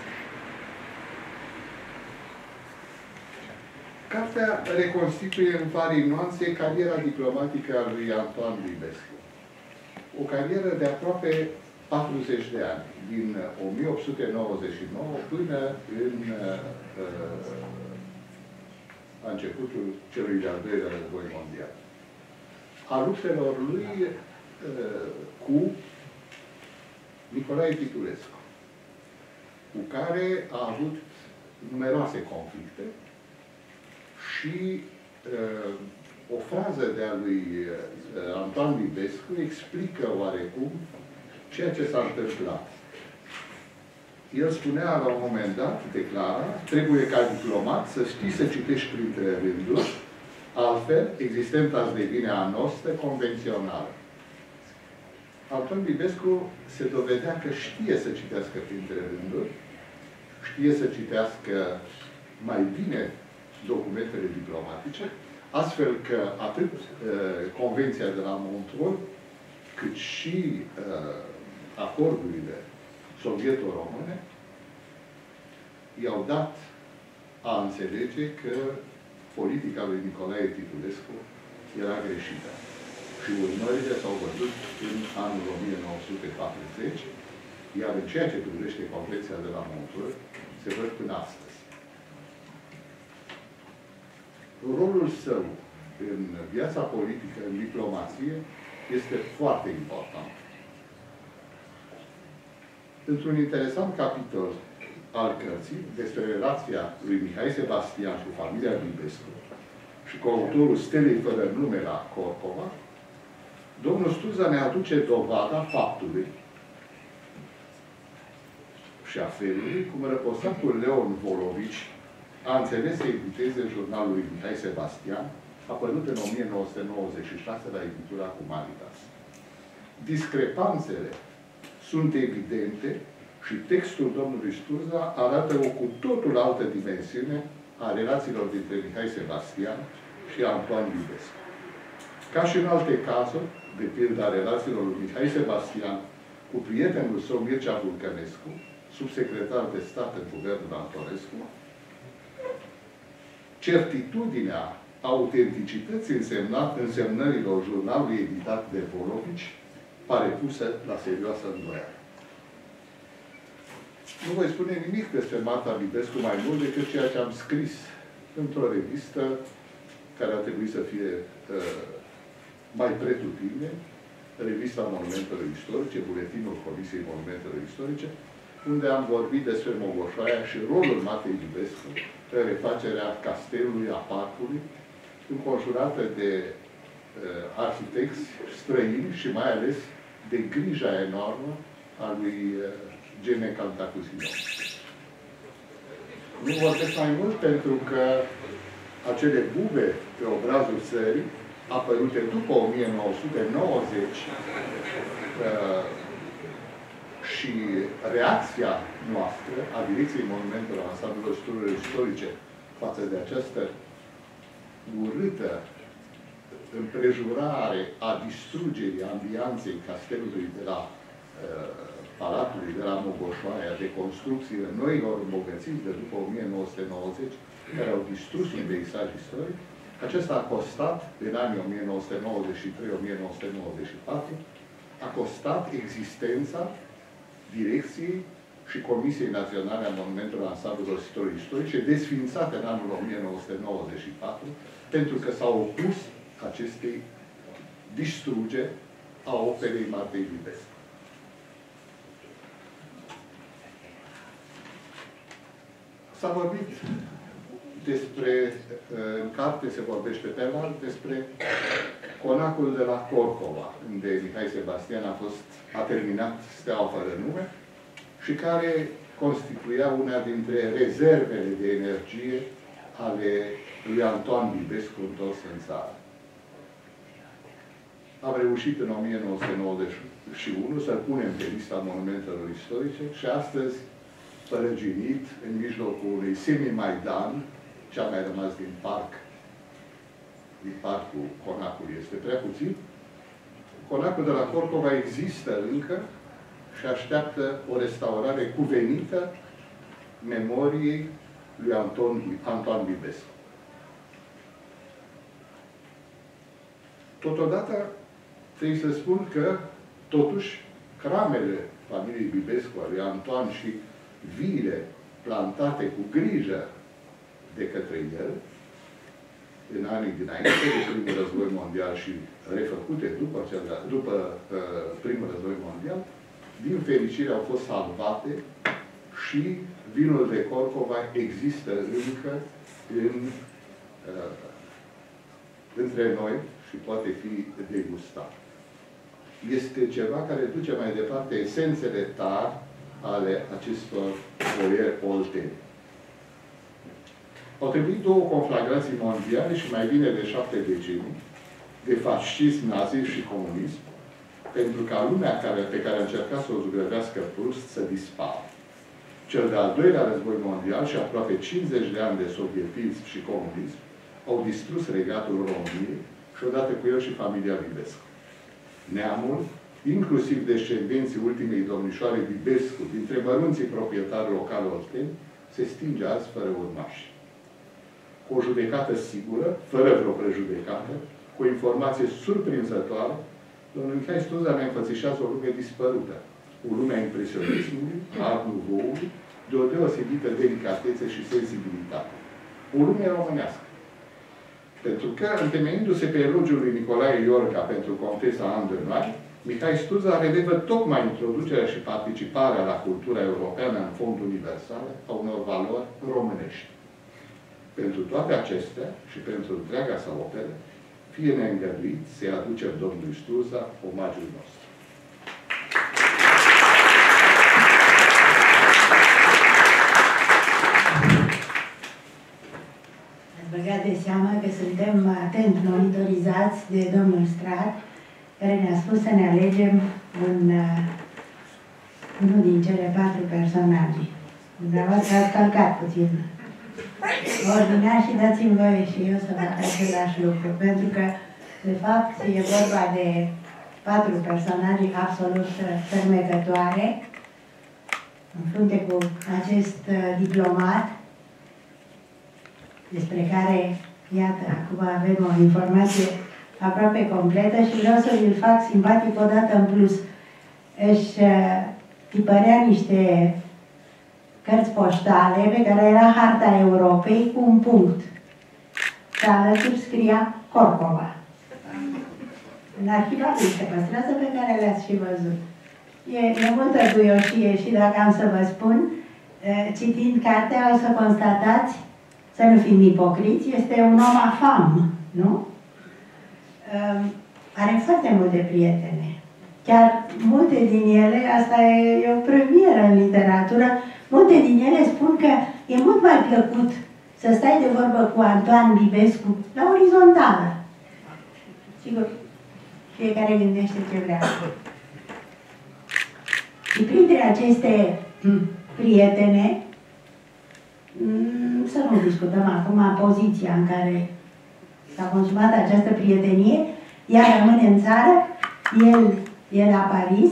Cartea reconstituie în vari nuanțe cariera diplomatică a lui Antoan Bibescu. O carieră de aproape patruzeci de ani, din o mie opt sute nouăzeci și nouă până în uh, la începutul celui de-al doilea război mondial. A luptelor lui uh, cu Nicolae Titulescu, cu care a avut numeroase conflicte. Și uh, o frază de-a lui uh, Antoan Bibescu explică oarecum ceea ce s-a întâmplat. El spunea la un moment dat, declara, trebuie ca diplomat să știi să citești printre rânduri, altfel existența îți devine anostă, convențională. Antoan Bibescu se dovedea că știe să citească printre rânduri, știe să citească mai bine documentele diplomatice, astfel că atât uh, Convenția de la Montreux, cât și uh, acordurile sovieto-române i-au dat a înțelege că politica lui Nicolae Titulescu era greșită. Și urmările s-au văzut în anul o mie nouă sute patruzeci, iar în ceea ce privește complexia de la Montreux, se văd până astăzi. Rolul său în viața politică, în diplomație, este foarte important. Într-un interesant capitol al cărții, despre relația lui Mihai Sebastian cu familia Bibescu și cu autorul Stelei fără nume la Corcova, domnul Sturza ne aduce dovada faptului și a felului cum răposatul Leon Volovici a înțeles să editeze jurnalul lui Mihai Sebastian, apărut în o mie nouă sute nouăzeci și șase la editura Humanitas. Discrepanțele sunt evidente și textul domnului Sturza arată o cu totul altă dimensiune a relațiilor dintre Mihai Sebastian și Antoine Bibescu. Ca și în alte cazuri, de pildă a relațiilor lui Mihai Sebastian cu prietenul său Mircea Vulcănescu, subsecretar de stat în guvernul Antonescu, certitudinea autenticității însemnărilor jurnalului editat de Volovici pare pusă la serioasă îndoială. Nu voi spune nimic despre Marta Bibescu mai mult decât ceea ce am scris într-o revistă care ar trebui să fie uh, mai pretutine, revista Monumentelor Istorice, buletinul Comisiei Monumentelor Istorice, unde am vorbit despre Mogoșoaia și rolul Martei Bibescu în refacerea castelului, a parcului, înconjurată de uh, arhitecți străini și mai ales de grija enormă a lui uh, Gene Cantacuzino. Nu vorbesc mai mult pentru că acele bube pe obrazul țării, apărute după o mie nouă sute nouăzeci, uh, și reacția noastră a Direcției Monumentelor Ansamblelor Studiilor Istorice față de această urâtă împrejurare a distrugerii ambianței castelului de la uh, Palatului de la Mogoșoaia, de construcțiile noilor îmbogățiți de după o mie nouă sute nouăzeci, care au distrus un peisaj istoric, acesta a costat, în anii o mie nouă sute nouăzeci și trei - o mie nouă sute nouăzeci și patru, a costat existența Direcției și Comisiei Naționale a Monumentelor Ansamblelor Istorice, desființate în anul o mie nouă sute nouăzeci și patru, pentru că s-au opus acestei distrugeri a operei Martei Bibescu. S-a vorbit despre, în carte se vorbește pe mal, despre conacul de la Corcova, unde Mihai Sebastian a fost, a terminat Steaua fără nume și care constituia una dintre rezervele de energie ale lui Antoine Bibescu întors în țară. Am reușit în o mie nouă sute nouăzeci și unu să-l punem pe lista monumentelor istorice și astăzi, părăginit, în mijlocul unui semi-Maidan, ce a mai rămas din parc, din parcul conacului este prea puțin, conacul de la Corcova există încă și așteaptă o restaurare cuvenită memoriei lui Anton, Antoine Bibescu. Totodată, trebuie să spun că, totuși, cramele familiei Bibescu, a lui Antoine și viile plantate cu grijă de către el, în anii dinainte de primul război mondial și refăcute după, cel, după uh, primul război mondial, din fericire au fost salvate și vinul de Corcova există încă în, uh, între noi și poate fi degustat. Este ceva care duce mai departe esențele tari ale acestor boieri olteni. Au trebuit două conflagrații mondiale și mai bine de șapte decenii de fascism, nazism și comunism pentru ca lumea care, pe care a încercat să o zugrăvească Proust să dispară. Cel de-al doilea război mondial și aproape cincizeci de ani de sovietism și comunism au distrus regatul României și odată cu el și familia Bibescu. Neamul, inclusiv descendenții ultimei domnișoare Bibescu, dintre mărunții proprietari locali olteni, se stinge azi fără urmași. cu o judecată sigură, fără vreo prejudecată, cu o informație surprinzătoare, domnul Mihai Sturza ne înfățișează o lume dispărută. O lume a impresionismului, a art nouveau-ului, de o deosebită delicatețe și sensibilitate. O lume românească. Pentru că, întemeindu-se pe elogiul lui Nicolae Iorga pentru Contesa Andernoy, Mihai Sturza relevă tocmai introducerea și participarea la cultura europeană în fond universal a unor valori românești. Pentru toate acestea și pentru întreaga sa operă, fie ne îngăduit să-i aducem domnului Sturza omagiul nostru. Ați băgat de seama că suntem atent monitorizați de domnul Strat, care ne-a spus să ne alegem un, uh, unul din cele patru personaje. Dumneavoastră ați calcat puțin ordinea și dați-mi voie și eu să fac același lucru, pentru că, de fapt, e vorba de patru personaje absolut fermecătoare, în frunte cu acest uh, diplomat, despre care, iată, acum avem o informație aproape completă și vreau să îl fac simpatic o dată în plus. Își uh, tipărea niște cărți poștale pe care era harta Europei cu un punct. Și alături scria Corcova. În arhivele se păstrează pe care le-ați și văzut. E, e multă duioșie și dacă am să vă spun, uh, citind cartea o să constatați, să nu fim ipocriți, este un om afam, nu? Uh, are foarte multe prietene. Chiar multe din ele, asta e, e o premieră în literatură, multe din ele spun că e mult mai plăcut să stai de vorbă cu Antoan Bibescu la orizontală. Sigur, fiecare gândește ce vrea. Și printre aceste prietene, să nu discutăm acum poziția în care s-a consumat această prietenie, ea rămâne în țară, el e la Paris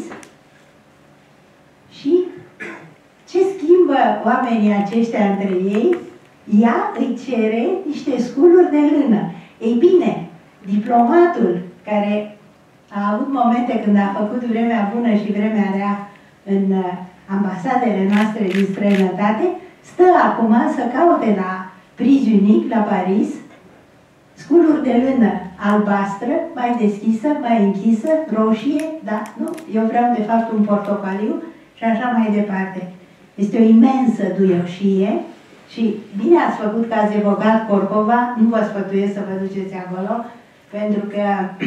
și ce schimbă oamenii aceștia între ei? Ea îi cere niște sculuri de lână. Ei bine, diplomatul care a avut momente când a făcut vremea bună și vremea rea în ambasadele noastre din străinătate, stă acum să caute la Prizunic, la Paris, sculuri de lână albastră, mai deschisă, mai închisă, roșie, da, nu? Eu vreau de fapt un portocaliu și așa mai departe. Este o imensă duioșie și bine ați făcut că ați evocat Corcova, nu vă sfătuiesc să vă duceți acolo, pentru că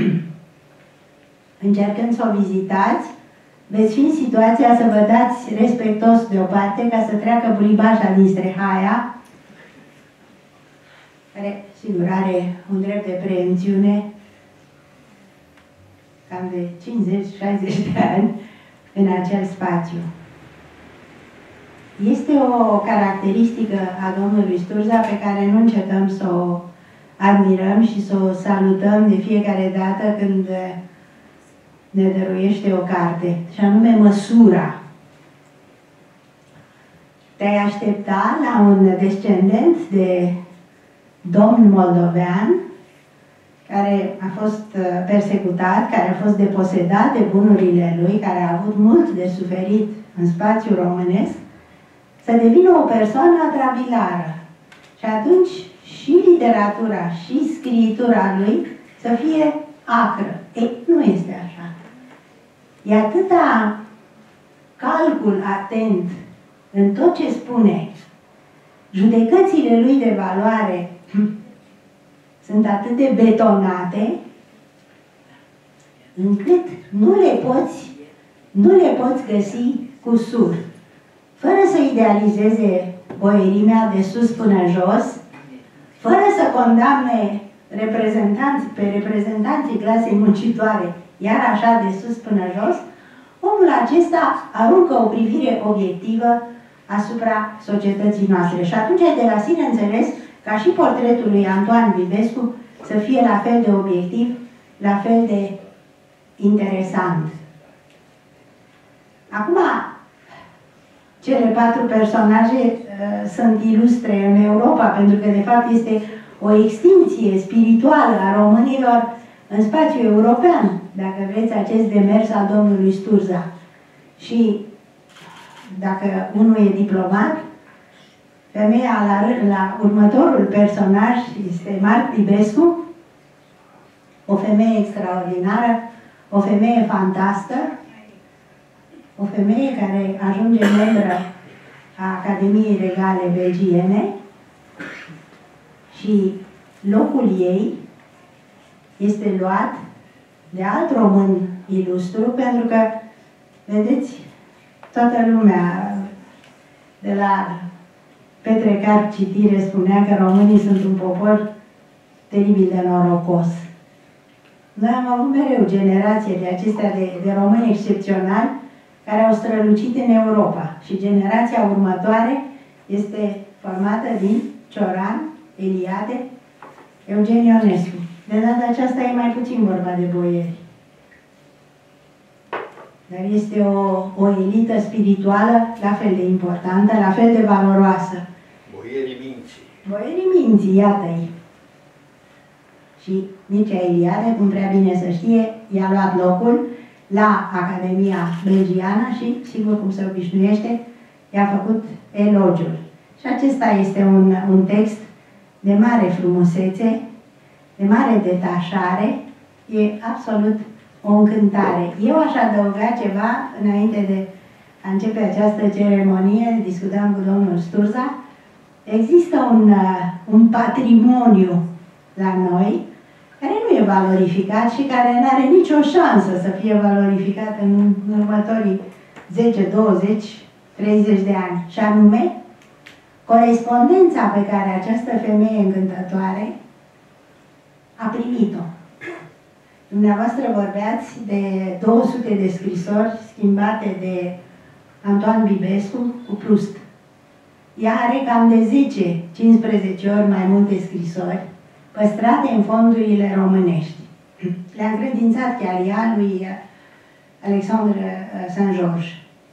încercând să o vizitați, veți fi în situația să vă dați respectos deoparte ca să treacă Bulibașa din Strehaia, care, sigur, are un drept de preemțiune cam de cincizeci șaizeci de ani în acel spațiu. Este o caracteristică a domnului Sturza pe care nu încetăm să o admirăm și să o salutăm de fiecare dată când ne dăruiește o carte, și anume măsura. Te-ai aștepta la un descendent de domn moldovean care a fost persecutat, care a fost deposedat de bunurile lui, care a avut mult de suferit în spațiul românesc, să devină o persoană atrabilară. Și atunci și literatura și scriitura lui să fie acră. Ei, nu este așa. E atâta calcul atent în tot ce spune. Judecățile lui de valoare sunt atât de betonate încât nu le poți, nu le poți găsi cusur. Fără să idealizeze boierimea de sus până jos, fără să condamne reprezentanți, pe reprezentanții clasei muncitoare, iar așa de sus până jos, omul acesta aruncă o privire obiectivă asupra societății noastre. Și atunci e de la sine înțeles ca și portretul lui Antoan Bibescu să fie la fel de obiectiv, la fel de interesant. Acum, cele patru personaje uh, sunt ilustre în Europa, pentru că de fapt este o extinție spirituală a românilor în spațiul european, dacă vreți, acest demers al domnului Sturza. Și dacă unul e diplomat, femeia la, la următorul personaj este Marc Libescu, o femeie extraordinară, o femeie fantastă, o femeie care ajunge membră a Academiei Regale Belgiene și locul ei este luat de alt român ilustru, pentru că, vedeți, toată lumea de la Petre Carp Citire spunea că românii sunt un popor teribil de norocos. Noi am avut mereu generație de acestea de, de români excepționali care au strălucit în Europa și generația următoare este formată din Cioran, Eliade, Eugen Ionescu. De data aceasta e mai puțin vorba de boieri. Dar este o, o elită spirituală la fel de importantă, la fel de valoroasă. Boierii minții. Boierii minții, iată-i. Și Mircea Eliade, cum prea bine să știe, i-a luat locul la Academia Belgiană și, sigur cum se obișnuiește, i-a făcut elogiul. Și acesta este un, un text de mare frumusețe, de mare detașare, e absolut o încântare. Eu aș adăuga ceva înainte de a începe această ceremonie, discutam cu domnul Sturza. Există un, un patrimoniu la noi care nu e valorificat și care nu are nicio șansă să fie valorificat în următorii zece, douăzeci, treizeci de ani. Și anume, corespondența pe care această femeie încântătoare a primit-o. Dumneavoastră vorbeați de două sute de scrisori schimbate de Antoine Bibescu cu Proust. Ea are cam de zece cincisprezece ori mai multe scrisori păstrate în fondurile românești. Le-a încredințat chiar ea lui Alexandre Saint-Georges.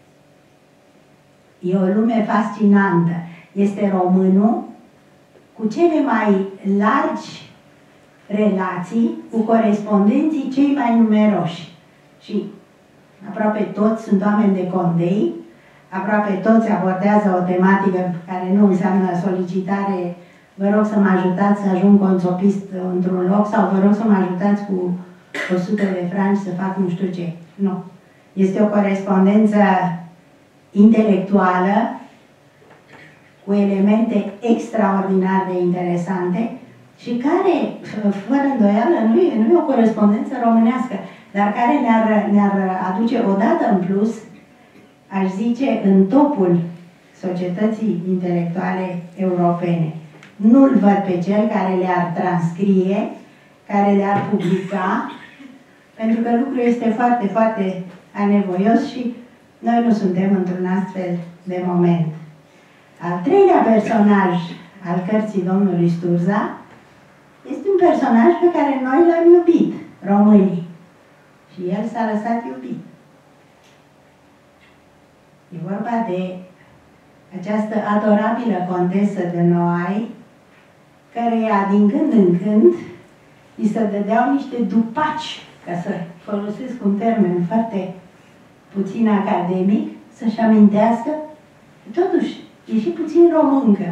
E o lume fascinantă. Este românul cu cele mai largi relații cu corespondenții cei mai numeroși. Și aproape toți sunt oameni de condei, aproape toți abordează o tematică care nu înseamnă solicitare, vă rog să mă ajutați să ajung conțopist într-un loc sau vă rog să mă ajutați cu o sută de franci să fac nu știu ce. Nu. Este o corespondență intelectuală cu elemente extraordinar de interesante și care, fără îndoială, nu e, nu e o corespondență românească, dar care ne-ar ne-ar aduce odată în plus, aș zice, în topul societății intelectuale europene. Nu-l văd pe cel care le-ar transcrie, care le-ar publica, pentru că lucrul este foarte, foarte anevoios și noi nu suntem într-un astfel de moment. Al treilea personaj al cărții domnului Sturza este un personaj pe care noi l-am iubit, românii. Și el s-a lăsat iubit. E vorba de această adorabilă contesă de Noailles, căreia din când în când îi se dădeau niște dupaci, ca să folosesc un termen foarte puțin academic, să-și amintească, totuși, e și puțin româncă.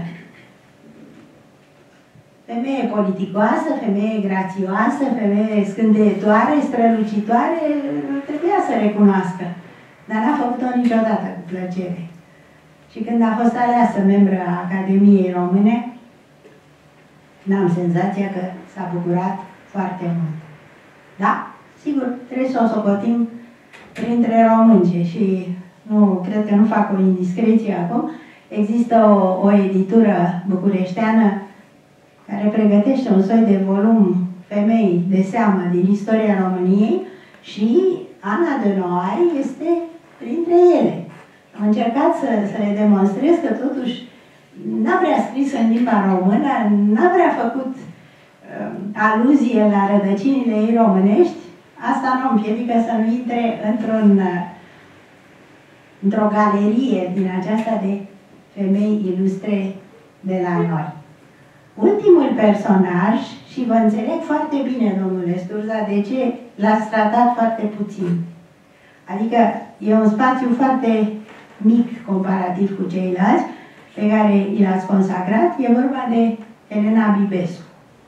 Femeie politicoasă, femeie grațioasă, femeie scânteietoare, strălucitoare, trebuia să recunoască. Dar n-a făcut-o niciodată cu plăcere. Și când a fost aleasă membră a Academiei Române, n-am senzația că s-a bucurat foarte mult. Da? Sigur, trebuie să o socotim printre românce și nu, cred că nu fac o indiscreție acum. Există o, o editură bucureșteană care pregătește un soi de volum femei de seamă din istoria României și Ana de Noailles este printre ele. Am încercat să, să le demonstrez că totuși n-a prea scris în limba română, n-a prea făcut uh, aluzie la rădăcinile ei românești. Asta nu împiedică să nu intre într-un uh, într-o galerie din aceasta de femei ilustre de la noi. Ultimul personaj, și vă înțeleg foarte bine, domnule Sturza, de ce l-ați tratat foarte puțin. Adică e un spațiu foarte mic comparativ cu ceilalți pe care i l-ați consacrat. E vorba de Elena Bibescu.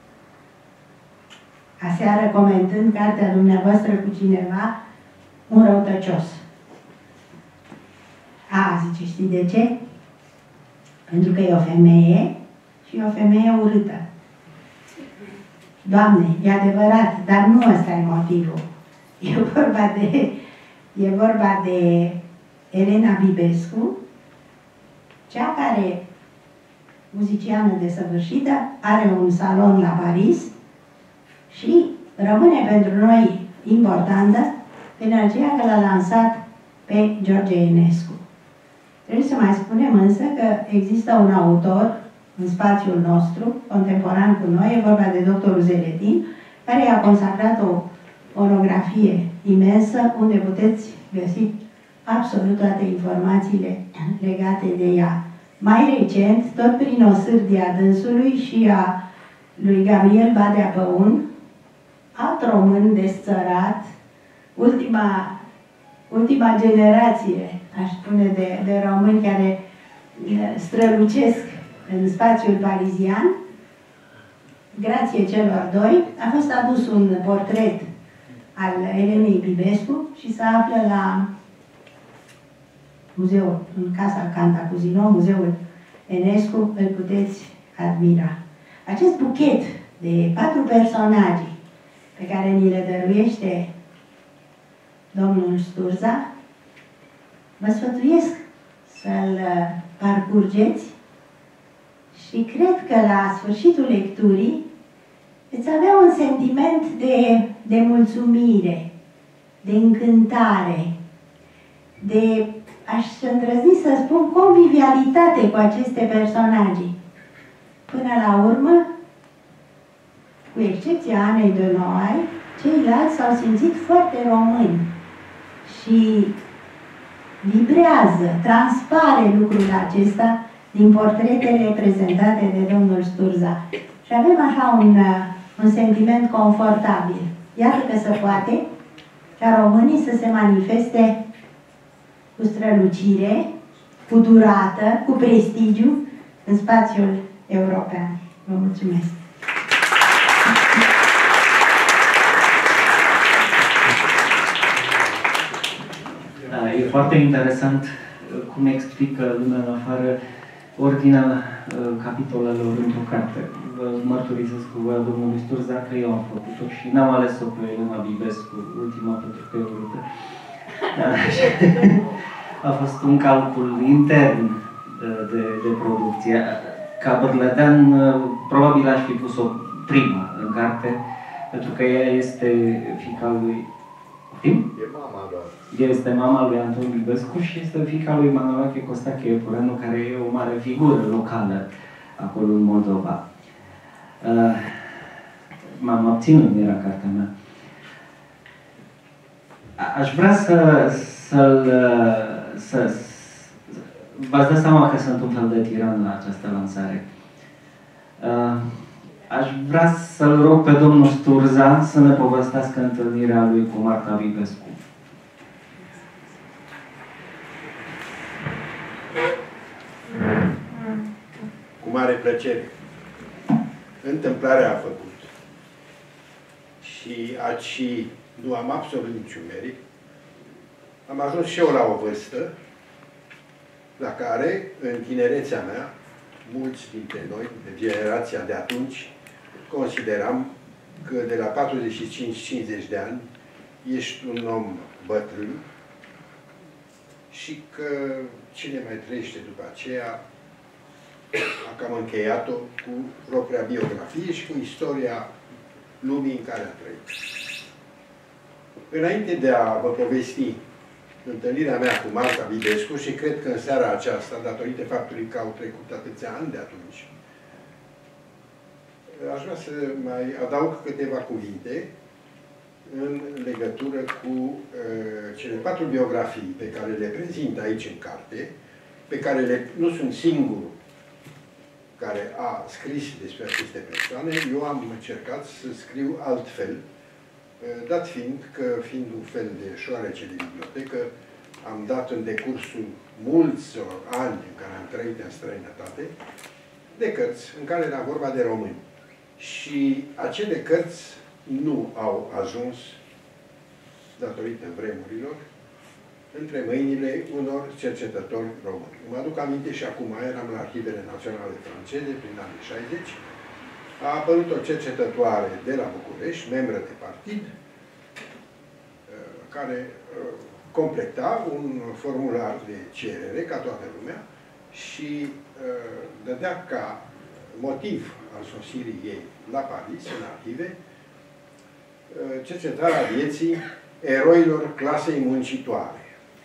Aseară, comentând cartea dumneavoastră cu cineva, un răutăcios. A, zice, știi de ce? Pentru că e o femeie și e o femeie urâtă. Doamne, e adevărat, dar nu ăsta e motivul. E vorba de, e vorba de Elena Bibescu, cea care, muziciană desăvârșită, are un salon la Paris și rămâne pentru noi importantă prin aceea că l-a lansat pe George Enescu. Trebuie să mai spunem însă că există un autor în spațiul nostru, contemporan cu noi, e vorba de doctorul Zeletin, care i-a consacrat o monografie imensă, unde puteți găsi absolut toate informațiile legate de ea. Mai recent, tot prin o sârdie a dânsului și a lui Gabriel Badea Păun, alt român desțărat, ultima, ultima generație, aș spune, de, de români care strălucesc în spațiul parizian, grație celor doi, a fost adus un portret al Elenei Bibescu și se află la muzeul, în Casa Cantacuzino, muzeul Enescu, îl puteți admira. Acest buchet de patru personaje pe care ni le dăruiește domnul Sturza, vă sfătuiesc să-l parcurgeți și cred că la sfârșitul lecturii veți avea un sentiment de, de mulțumire, de încântare, de, aș îndrăzni să spun, convivialitate cu aceste personaje. Până la urmă, cu excepția Anei Donoai, ceilalți s-au simțit foarte români și vibrează, transpare lucrul acesta din portretele prezentate de domnul Sturza. Și avem așa un, un sentiment confortabil. Iată că se poate ca românii să se manifeste cu strălucire, cu durată, cu prestigiu în spațiul european. Vă mulțumesc! Da, e foarte interesant cum explică lumea în afară ordinea uh, capitolelor într-o carte. Vă mărturisesc cu voia domnului Sturza că eu am făcut-o și n-am ales-o pe Elena Bibescu, ultima, pentru că e urâtă. Da, a fost un calcul intern de, de, de producție. Ca Bârlădean, probabil aș fi pus-o prima în carte, pentru că ea este fiica lui... Tim? E mama doar. Este mama lui Anton Bibescu și este fiica lui Manolache Costache Epurenu, care e o mare figură locală acolo în Moldova. Uh, M-am obținut, era cartea mea. Aș vrea să, să-l... Să, v-ați dat seama că sunt un fel de tiran la această lansare. Uh, aș vrea să-l rog pe domnul Sturza să ne povestească întâlnirea lui cu Marta Bibescu. Cu mare plăcere. Întâmplarea a făcut. Și aici nu am absolut niciun merit. Am ajuns și eu la o vârstă la care, în tinerețea mea, mulți dintre noi, de generația de atunci, consideram că de la patruzeci și cinci cincizeci de ani ești un om bătrân și că cine mai trăiește după aceea a cam încheiat-o cu propria biografie și cu istoria lumii în care a trăit. Înainte de a vă povesti întâlnirea mea cu Marta Bibescu, și cred că în seara aceasta, datorită faptului că au trecut atâția ani de atunci, aș vrea să mai adaug câteva cuvinte în legătură cu uh, cele patru biografii pe care le prezint aici în carte, pe care le, nu sunt singurul care a scris despre aceste persoane. Eu am încercat să scriu altfel, uh, dat fiind că, fiind un fel de șoarece de bibliotecă, am dat în decursul mulților ani în care am trăit în străinătate, de cărți în care era vorba de români. Și acele cărți nu au ajuns, datorită vremurilor, între mâinile unor cercetători români. Mă aduc aminte și acum, eram la Arhivele Naționale Franceze, prin anii șaizeci, a apărut o cercetătoare de la București, membră de partid, care completa un formular de cerere, ca toată lumea, și dădea ca motiv al sosirii ei la Paris, în arhive, cercetarea vieții eroilor clasei muncitoare.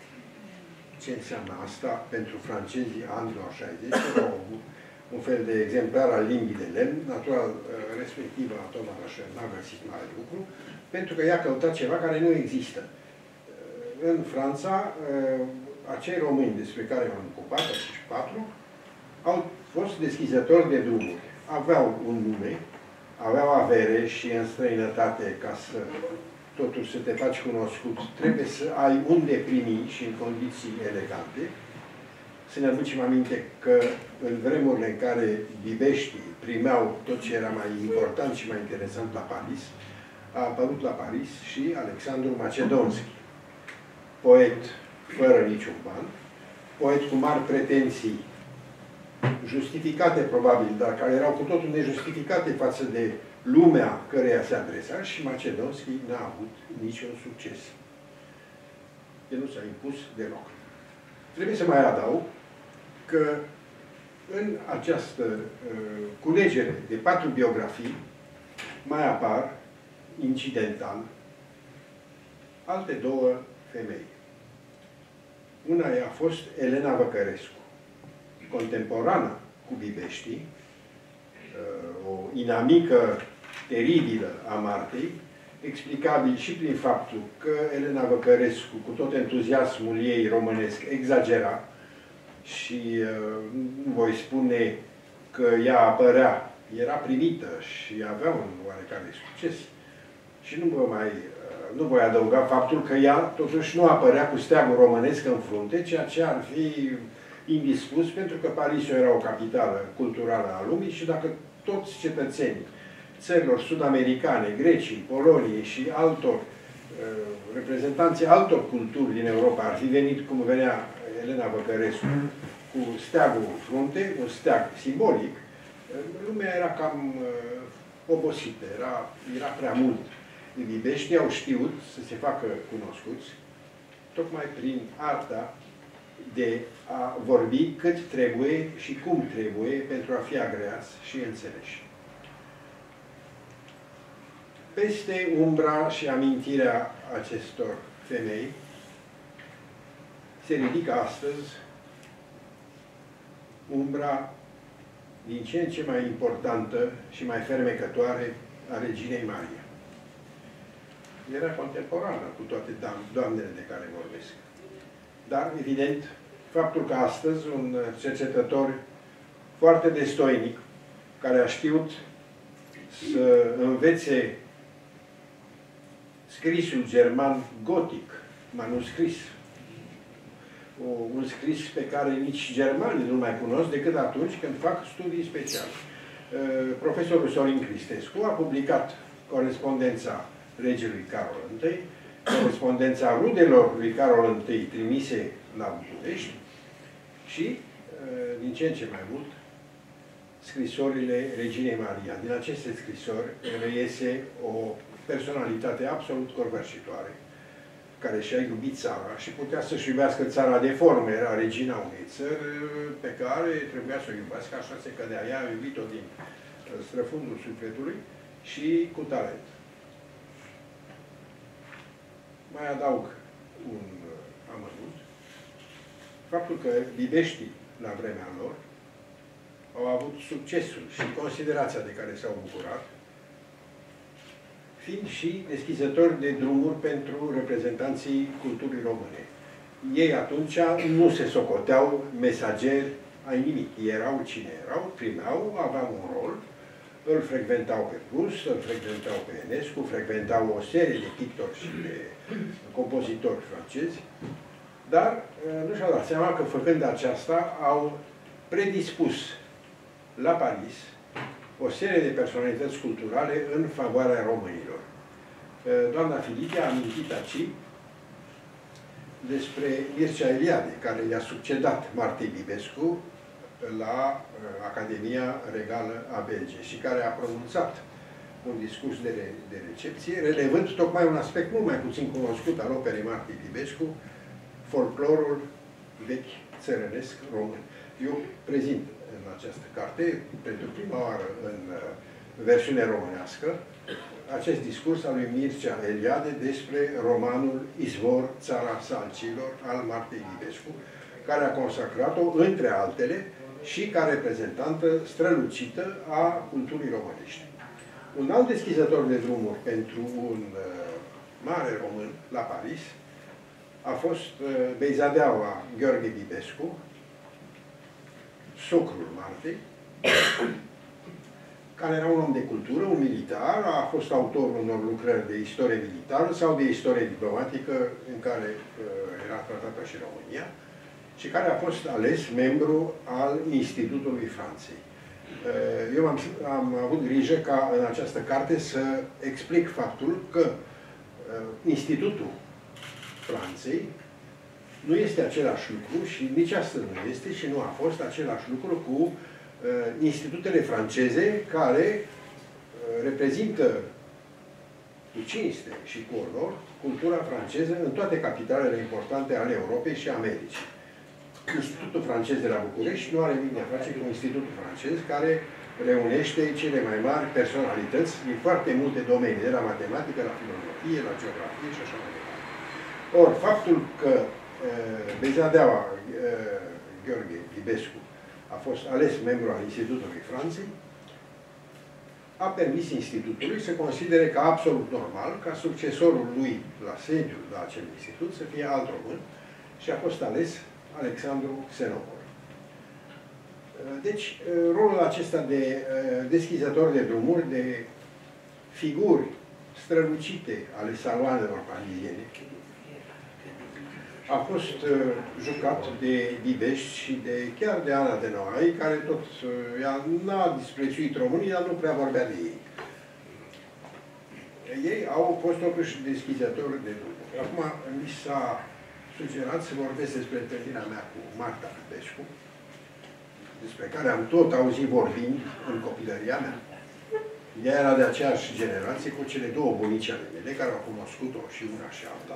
Ce înseamnă asta pentru francezii anilor șaizeci? Era un fel de exemplar al limbii de lemn, natural, respectivă a Tomașă n-a găsit mare lucru, pentru că ea căuta ceva care nu există. În Franța, acei români despre care m-am ocupat, acești patru, au fost deschizători de drumuri. Aveau un nume, aveau avere și în străinătate, ca să totuși să te faci cunoscut, trebuie să ai unde primi și în condiții elegante. Să ne aducem aminte că în vremurile în care bibeștii primeau tot ce era mai important și mai interesant la Paris, a apărut la Paris și Alexandru Macedonski, poet fără niciun ban, poet cu mari pretenții, justificate probabil, dar care erau cu totul nejustificate față de lumea căreia se adresa, și Macedonski n-a avut niciun succes. El nu s-a impus deloc. Trebuie să mai adaug că în această uh, culegere de patru biografii mai apar, incidental, alte două femei. Una a fost Elena Văcărescu, contemporană cu bibeștii, o inamică teribilă a Martei, explicabil și prin faptul că Elena Văcărescu, cu tot entuziasmul ei românesc, exagera și nu voi spune că ea apărea, era primită și avea un oarecare succes. Și nu vă mai nu voi adăuga faptul că ea totuși nu apărea cu steagul românesc în frunte, ceea ce ar fi indispus, pentru că Parisul era o capitală culturală a lumii și dacă toți cetățenii țărilor sud-americane, Grecii, Poloniei și altor uh, reprezentanții altor culturi din Europa ar fi venit cum venea Elena Văcărescu, cu steagul în frunte, un steag simbolic, lumea era cam uh, obosită, era, era prea mult. Bibeștii au știut să se facă cunoscuți tocmai prin arta de a vorbi cât trebuie și cum trebuie pentru a fi agreați și înțeleși. Peste umbra și amintirea acestor femei se ridică astăzi umbra din ce în ce mai importantă și mai fermecătoare a Reginei Maria. Era contemporană cu toate doamnele de care vorbesc. Dar, evident, faptul că astăzi un cercetător foarte destoinic, care a știut să învețe scrisul german gotic, manuscris, un scris pe care nici germanii nu mai cunosc decât atunci când fac studii speciale. Profesorul Sorin Cristescu a publicat corespondența regelui Carol I, corespondența rudelor lui Carol I trimise la București și, din ce în ce mai mult, scrisorile Reginei Maria. Din aceste scrisori reiese o personalitate absolut covârșitoare, care și-a iubit țara și putea să-și iubească țara de formă. Era regina unei țări pe care trebuia să o iubească, așa se cădea. Ea a iubit-o din străfundul sufletului și cu talent. Mai adaug un amănunt. Faptul că bibeștii, la vremea lor, au avut succesul și considerația de care s-au bucurat fiind și deschizători de drumuri pentru reprezentanții culturii române. Ei atunci nu se socoteau mesageri ai nimic. Ei erau cine erau, primeau, aveau un rol, îl frecventau pe Proust, îl frecventau pe Enescu, frecventau o serie de pictori și de compozitori francezi, dar nu și-au dat seama că, făcând aceasta, au predispus la Paris o serie de personalități culturale în favoarea românilor. Doamna Filipe a amintit aici despre Mircea Eliade, care i-a succedat Martei Bibescu la Academia Regală a Belgiei și care a pronunțat un discurs de, re, de recepție, relevând tocmai un aspect mult mai puțin cunoscut al operei Martei Bibescu, folclorul vechi țărănesc român. Eu prezint în această carte, pentru prima oară în versiune românească, acest discurs al lui Mircea Eliade despre romanul Izvor, Țara Salcilor, al Martei Bibescu, care a consacrat-o, între altele, și ca reprezentantă strălucită a culturii românești. Un alt deschizător de drumuri pentru un uh, mare român la Paris a fost uh, Beizadeaua Gheorghe Bibescu, socrul Martei, care era un om de cultură, un militar, a fost autorul unor lucrări de istorie militară sau de istorie diplomatică, în care uh, era tratată și România, și care a fost ales membru al Institutului Franței. Uh, eu am, am avut grijă ca în această carte să explic faptul că uh, Institutul Franței nu este același lucru și nici astăzi nu este și nu a fost același lucru cu uh, institutele franceze care uh, reprezintă cu cinste și cu onor cultura franceză în toate capitalele importante ale Europei și Americii. Institutul francez de la București nu are nimic de a face cu Institutul francez, care reunește cele mai mari personalități din foarte multe domenii, de la matematică, la filozofie, la geografie și așa mai departe. Ori, faptul că Beizadeaua Gheorghe Bibescu a fost ales membru al Institutului Franței, a permis Institutului să considere ca absolut normal ca succesorul lui la sediul la acel institut să fie alt român și a fost ales Alexandru Xenopol. Deci, rolul acesta de deschizător de drumuri, de figuri strălucite ale saloanelor pariziene, a fost jucat de Bibești și de, chiar de Ana de Noailles, care tot ea n-a disprețuit românii, dar nu prea vorbea de ei. Ei au fost totuși deschizători de drumuri. Acum mi s-a sugerat să vorbesc despre întâlnirea mea cu Marta Bibescu, despre care am tot auzit vorbind în copilăria mea. Ea era de aceeași generație cu cele două bunici ale mele, care au cunoscut-o și una și alta,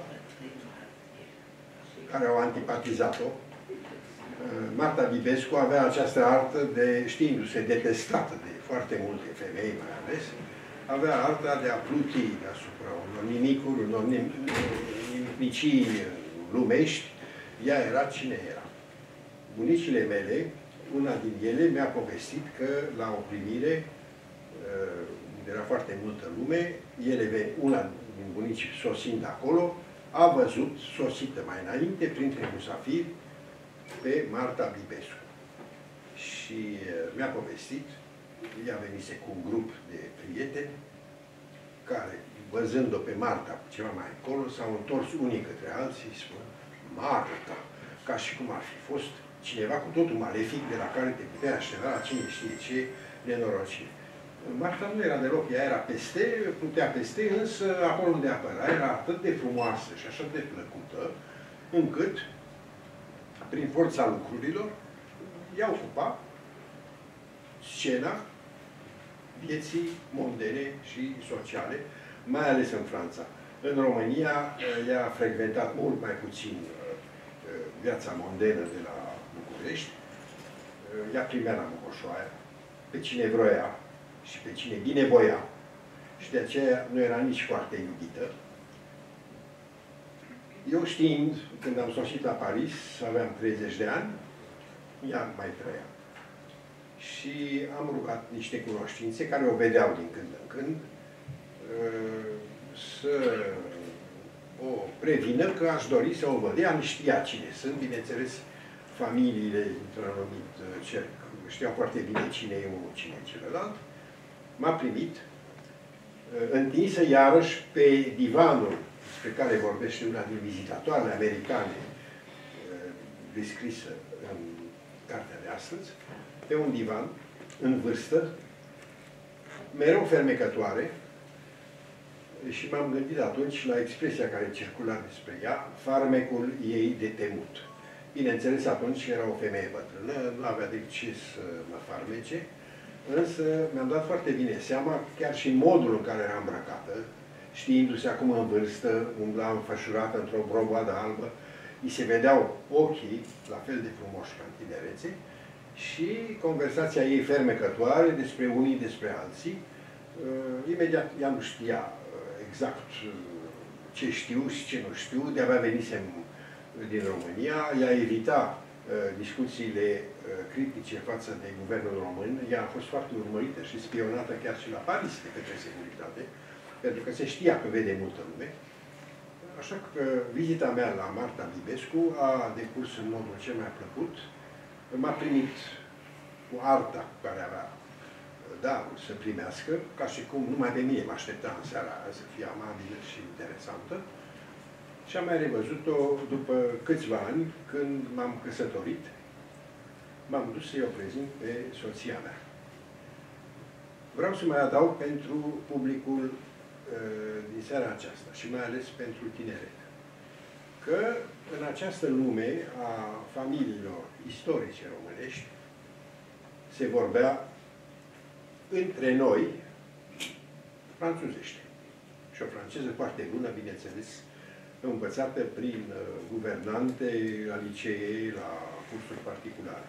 care au antipatizat-o. Marta Bibescu avea această artă de, știindu-se detestată de foarte multe femei, mai ales, avea arta de a pluti deasupra unor nimicuri, unor nimicii lumești. Ea era cine era. Bunicile mele, una din ele mi-a povestit că la o primire, unde era foarte multă lume, ele, una din bunici sosind acolo, a văzut, sosită mai înainte, printre musafiri, pe Marta Bibescu. Și mi-a povestit, ea venise cu un grup de prieteni, care, văzând-o pe Marta ceva mai încolo, s-au întors unii către alții și spun, Marta, ca și cum ar fi fost cineva cu totul malefic, de la care te putea aștepta la cine știe ce nenorocire. Marta nu era deloc, ea era peste, putea peste, însă acolo unde apărea era atât de frumoasă și așa de plăcută, încât, prin forța lucrurilor, ea ocupa scena vieții mondene și sociale, mai ales în Franța. În România, ea a frecventat mult mai puțin viața mondenă de la București. Ea primea la Mocoșoaia pe cine vroia și pe cine binevoia. Și de aceea nu era nici foarte iubită. Eu știind, când am sosit la Paris, aveam treizeci de ani, ea mai trăia. Și am rugat niște cunoștințe care o vedeau din când în când, să o prevină că aș dori să o văd. Ea nu știa cine sunt, bineînțeles, familiile într-un anumit cerc știau foarte bine cine e unul, cine e celălalt. M-a primit, întinsă iarăși pe divanul despre care vorbește una din vizitatoarele americane descrisă în cartea de astăzi, pe un divan, în vârstă, mereu fermecătoare, și m-am gândit atunci la expresia care circula despre ea, farmecul ei de temut. Bineînțeles, atunci era o femeie bătrână, nu avea de ce să mă farmece, însă mi-am dat foarte bine seama, chiar și modul în care era îmbrăcată, știindu-se acum în vârstă, umbla înfășurată într-o broboadă albă, îi se vedeau ochii, la fel de frumoși ca în tinerețe, și conversația ei fermecătoare despre unii, despre alții. Uh, imediat ea nu știa uh, exact uh, ce știu și ce nu știu, de-abia venisem din România, ea evita uh, discuțiile uh, critice față de guvernul român. Ea a fost foarte urmărită și spionată chiar și la Paris de către securitate, pentru că se știa că vede multă lume. Așa că vizita mea la Marta Bibescu a decurs în modul cel mai plăcut. M-a primit cu arta care avea darul să primească, ca și cum numai de mine mă aștepta în seara aia să fie amabilă și interesantă. Și am mai revăzut-o după câțiva ani, când m-am căsătorit, m-am dus să-i o prezint pe soția mea. Vreau să mai adaug pentru publicul uh, din seara aceasta și mai ales pentru tineret, că în această lume a familiilor istorice românești se vorbea între noi franțuzește. Și o franceză foarte bună, bineînțeles, învățată prin uh, guvernante, la licee, la cursuri particulare.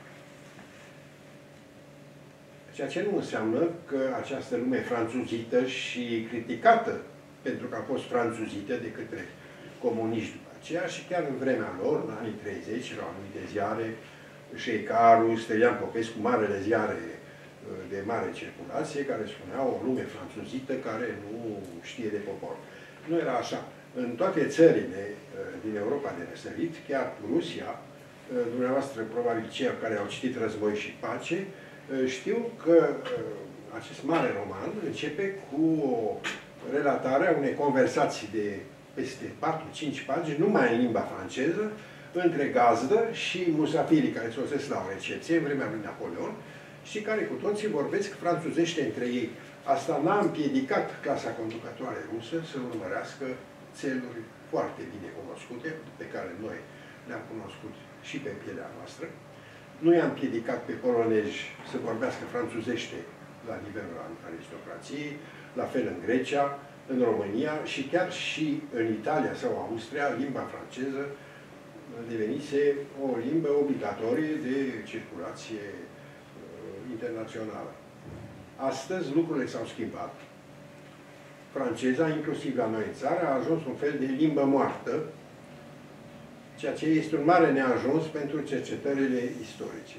Ceea ce nu înseamnă că această lume franțuzită și criticată pentru că a fost franțuzită de către comuniști după aceea și chiar în vremea lor, în anii treizeci, erau anumite ziare, Șeicaru, Stelian Popescu, marele ziare de mare circulație, care spuneau o lume franțuzită care nu știe de popor. Nu era așa. În toate țările din Europa de răsărit, chiar Rusia, dumneavoastră probabil cei care au citit Război și Pace, știu că acest mare roman începe cu o relatare a unei conversații de peste patru-cinci pagini, numai în limba franceză, între gazdă și musafirii care sosesc la o recepție în vremea lui Napoleon și care cu toții vorbesc franțuzește între ei. Asta n-a împiedicat clasa conducătoare rusă să urmărească țeluri foarte bine cunoscute, pe care noi le-am cunoscut și pe pielea noastră. Nu i-a împiedicat pe polonezi să vorbească franțuzește la nivelul aristocrației, la fel în Grecia, în România și chiar și în Italia sau Austria, limba franceză devenise o limbă obligatorie de circulație uh, internațională. Astăzi lucrurile s-au schimbat. Franceza, inclusiv la noi în țară, a ajuns un fel de limbă moartă, ceea ce este un mare neajuns pentru cercetările istorice.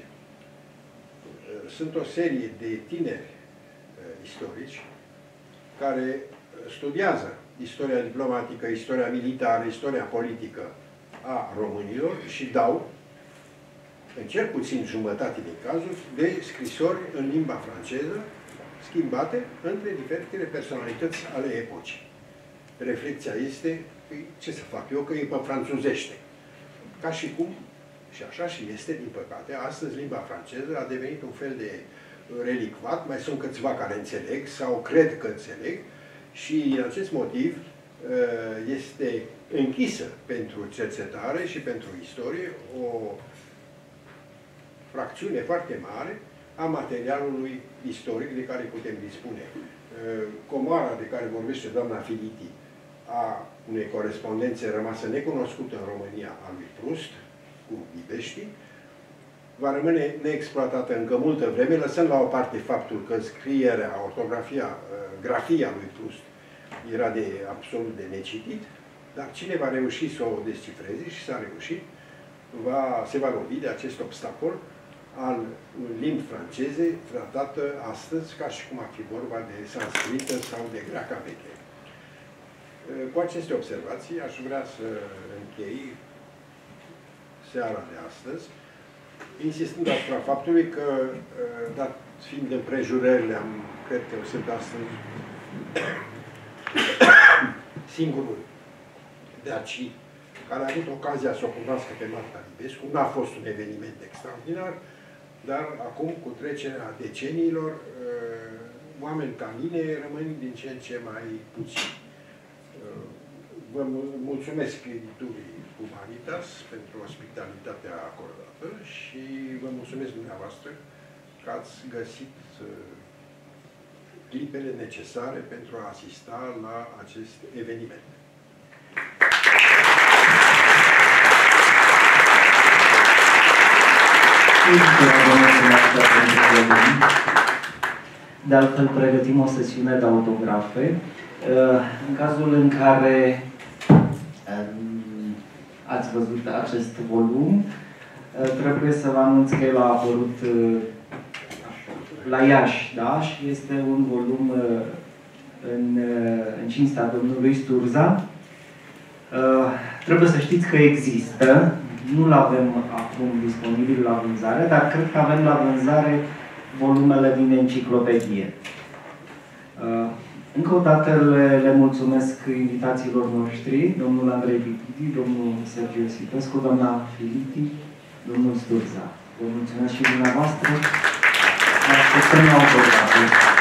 Sunt o serie de tineri istorici care studiază istoria diplomatică, istoria militară, istoria politică a românilor și dau, în cel puțin jumătate din cazuri, de scrisori în limba franceză, schimbate între diferitele personalități ale epocii. Reflecția este, ce să fac eu, că e pe franțuzește. Ca și cum, și așa și este, din păcate, astăzi limba franceză a devenit un fel de relicvat, mai sunt câțiva care înțeleg sau cred că înțeleg și din acest motiv este închisă pentru cercetare și pentru istorie o fracțiune foarte mare a materialului istoric de care putem dispune. Comoara de care vorbește doamna Filiti a unei corespondențe rămasă necunoscută în România a lui Proust cu Bibești, va rămâne neexploatată încă multă vreme, lăsând la o parte faptul că scrierea, ortografia, grafia lui Proust era de absolut de necitit, dar cine va reuși să o descifreze și s-a reușit, va, se va lovi de acest obstacol al limbi franceze tratată astăzi ca și cum ar fi vorba de sanscrită sau de greaca veche. Cu aceste observații aș vrea să închei seara de astăzi, insistând asupra faptului că, dat fiind împrejurările, am, cred că eu sunt astăzi singurul de aici care a avut ocazia să o cunoască pe Marta Libescu. N-a fost un eveniment extraordinar, dar acum, cu trecerea deceniilor, oameni ca mine rămân din ce în ce mai puțini. Vă mulțumesc editurii Humanitas pentru ospitalitatea acordată și vă mulțumesc dumneavoastră că ați găsit clipele necesare pentru a asista la acest eveniment. De altfel, pregătim o sesiune de autografe. În cazul în care ați văzut acest volum, trebuie să vă anunț că el a apărut la Iași, da? Și este un volum în, în cinstea domnului Sturza. Trebuie să știți că există. Nu-l avem acum disponibil la vânzare, dar cred că avem la vânzare volumele din enciclopedie. Încă o dată le, le mulțumesc invitațiilor noștri, domnul Andrei Vitidi, domnul Sergiu Sipescu, doamna Filiti, domnul Sturza. Vă mulțumesc și dumneavoastră. Așteptăm la autografă.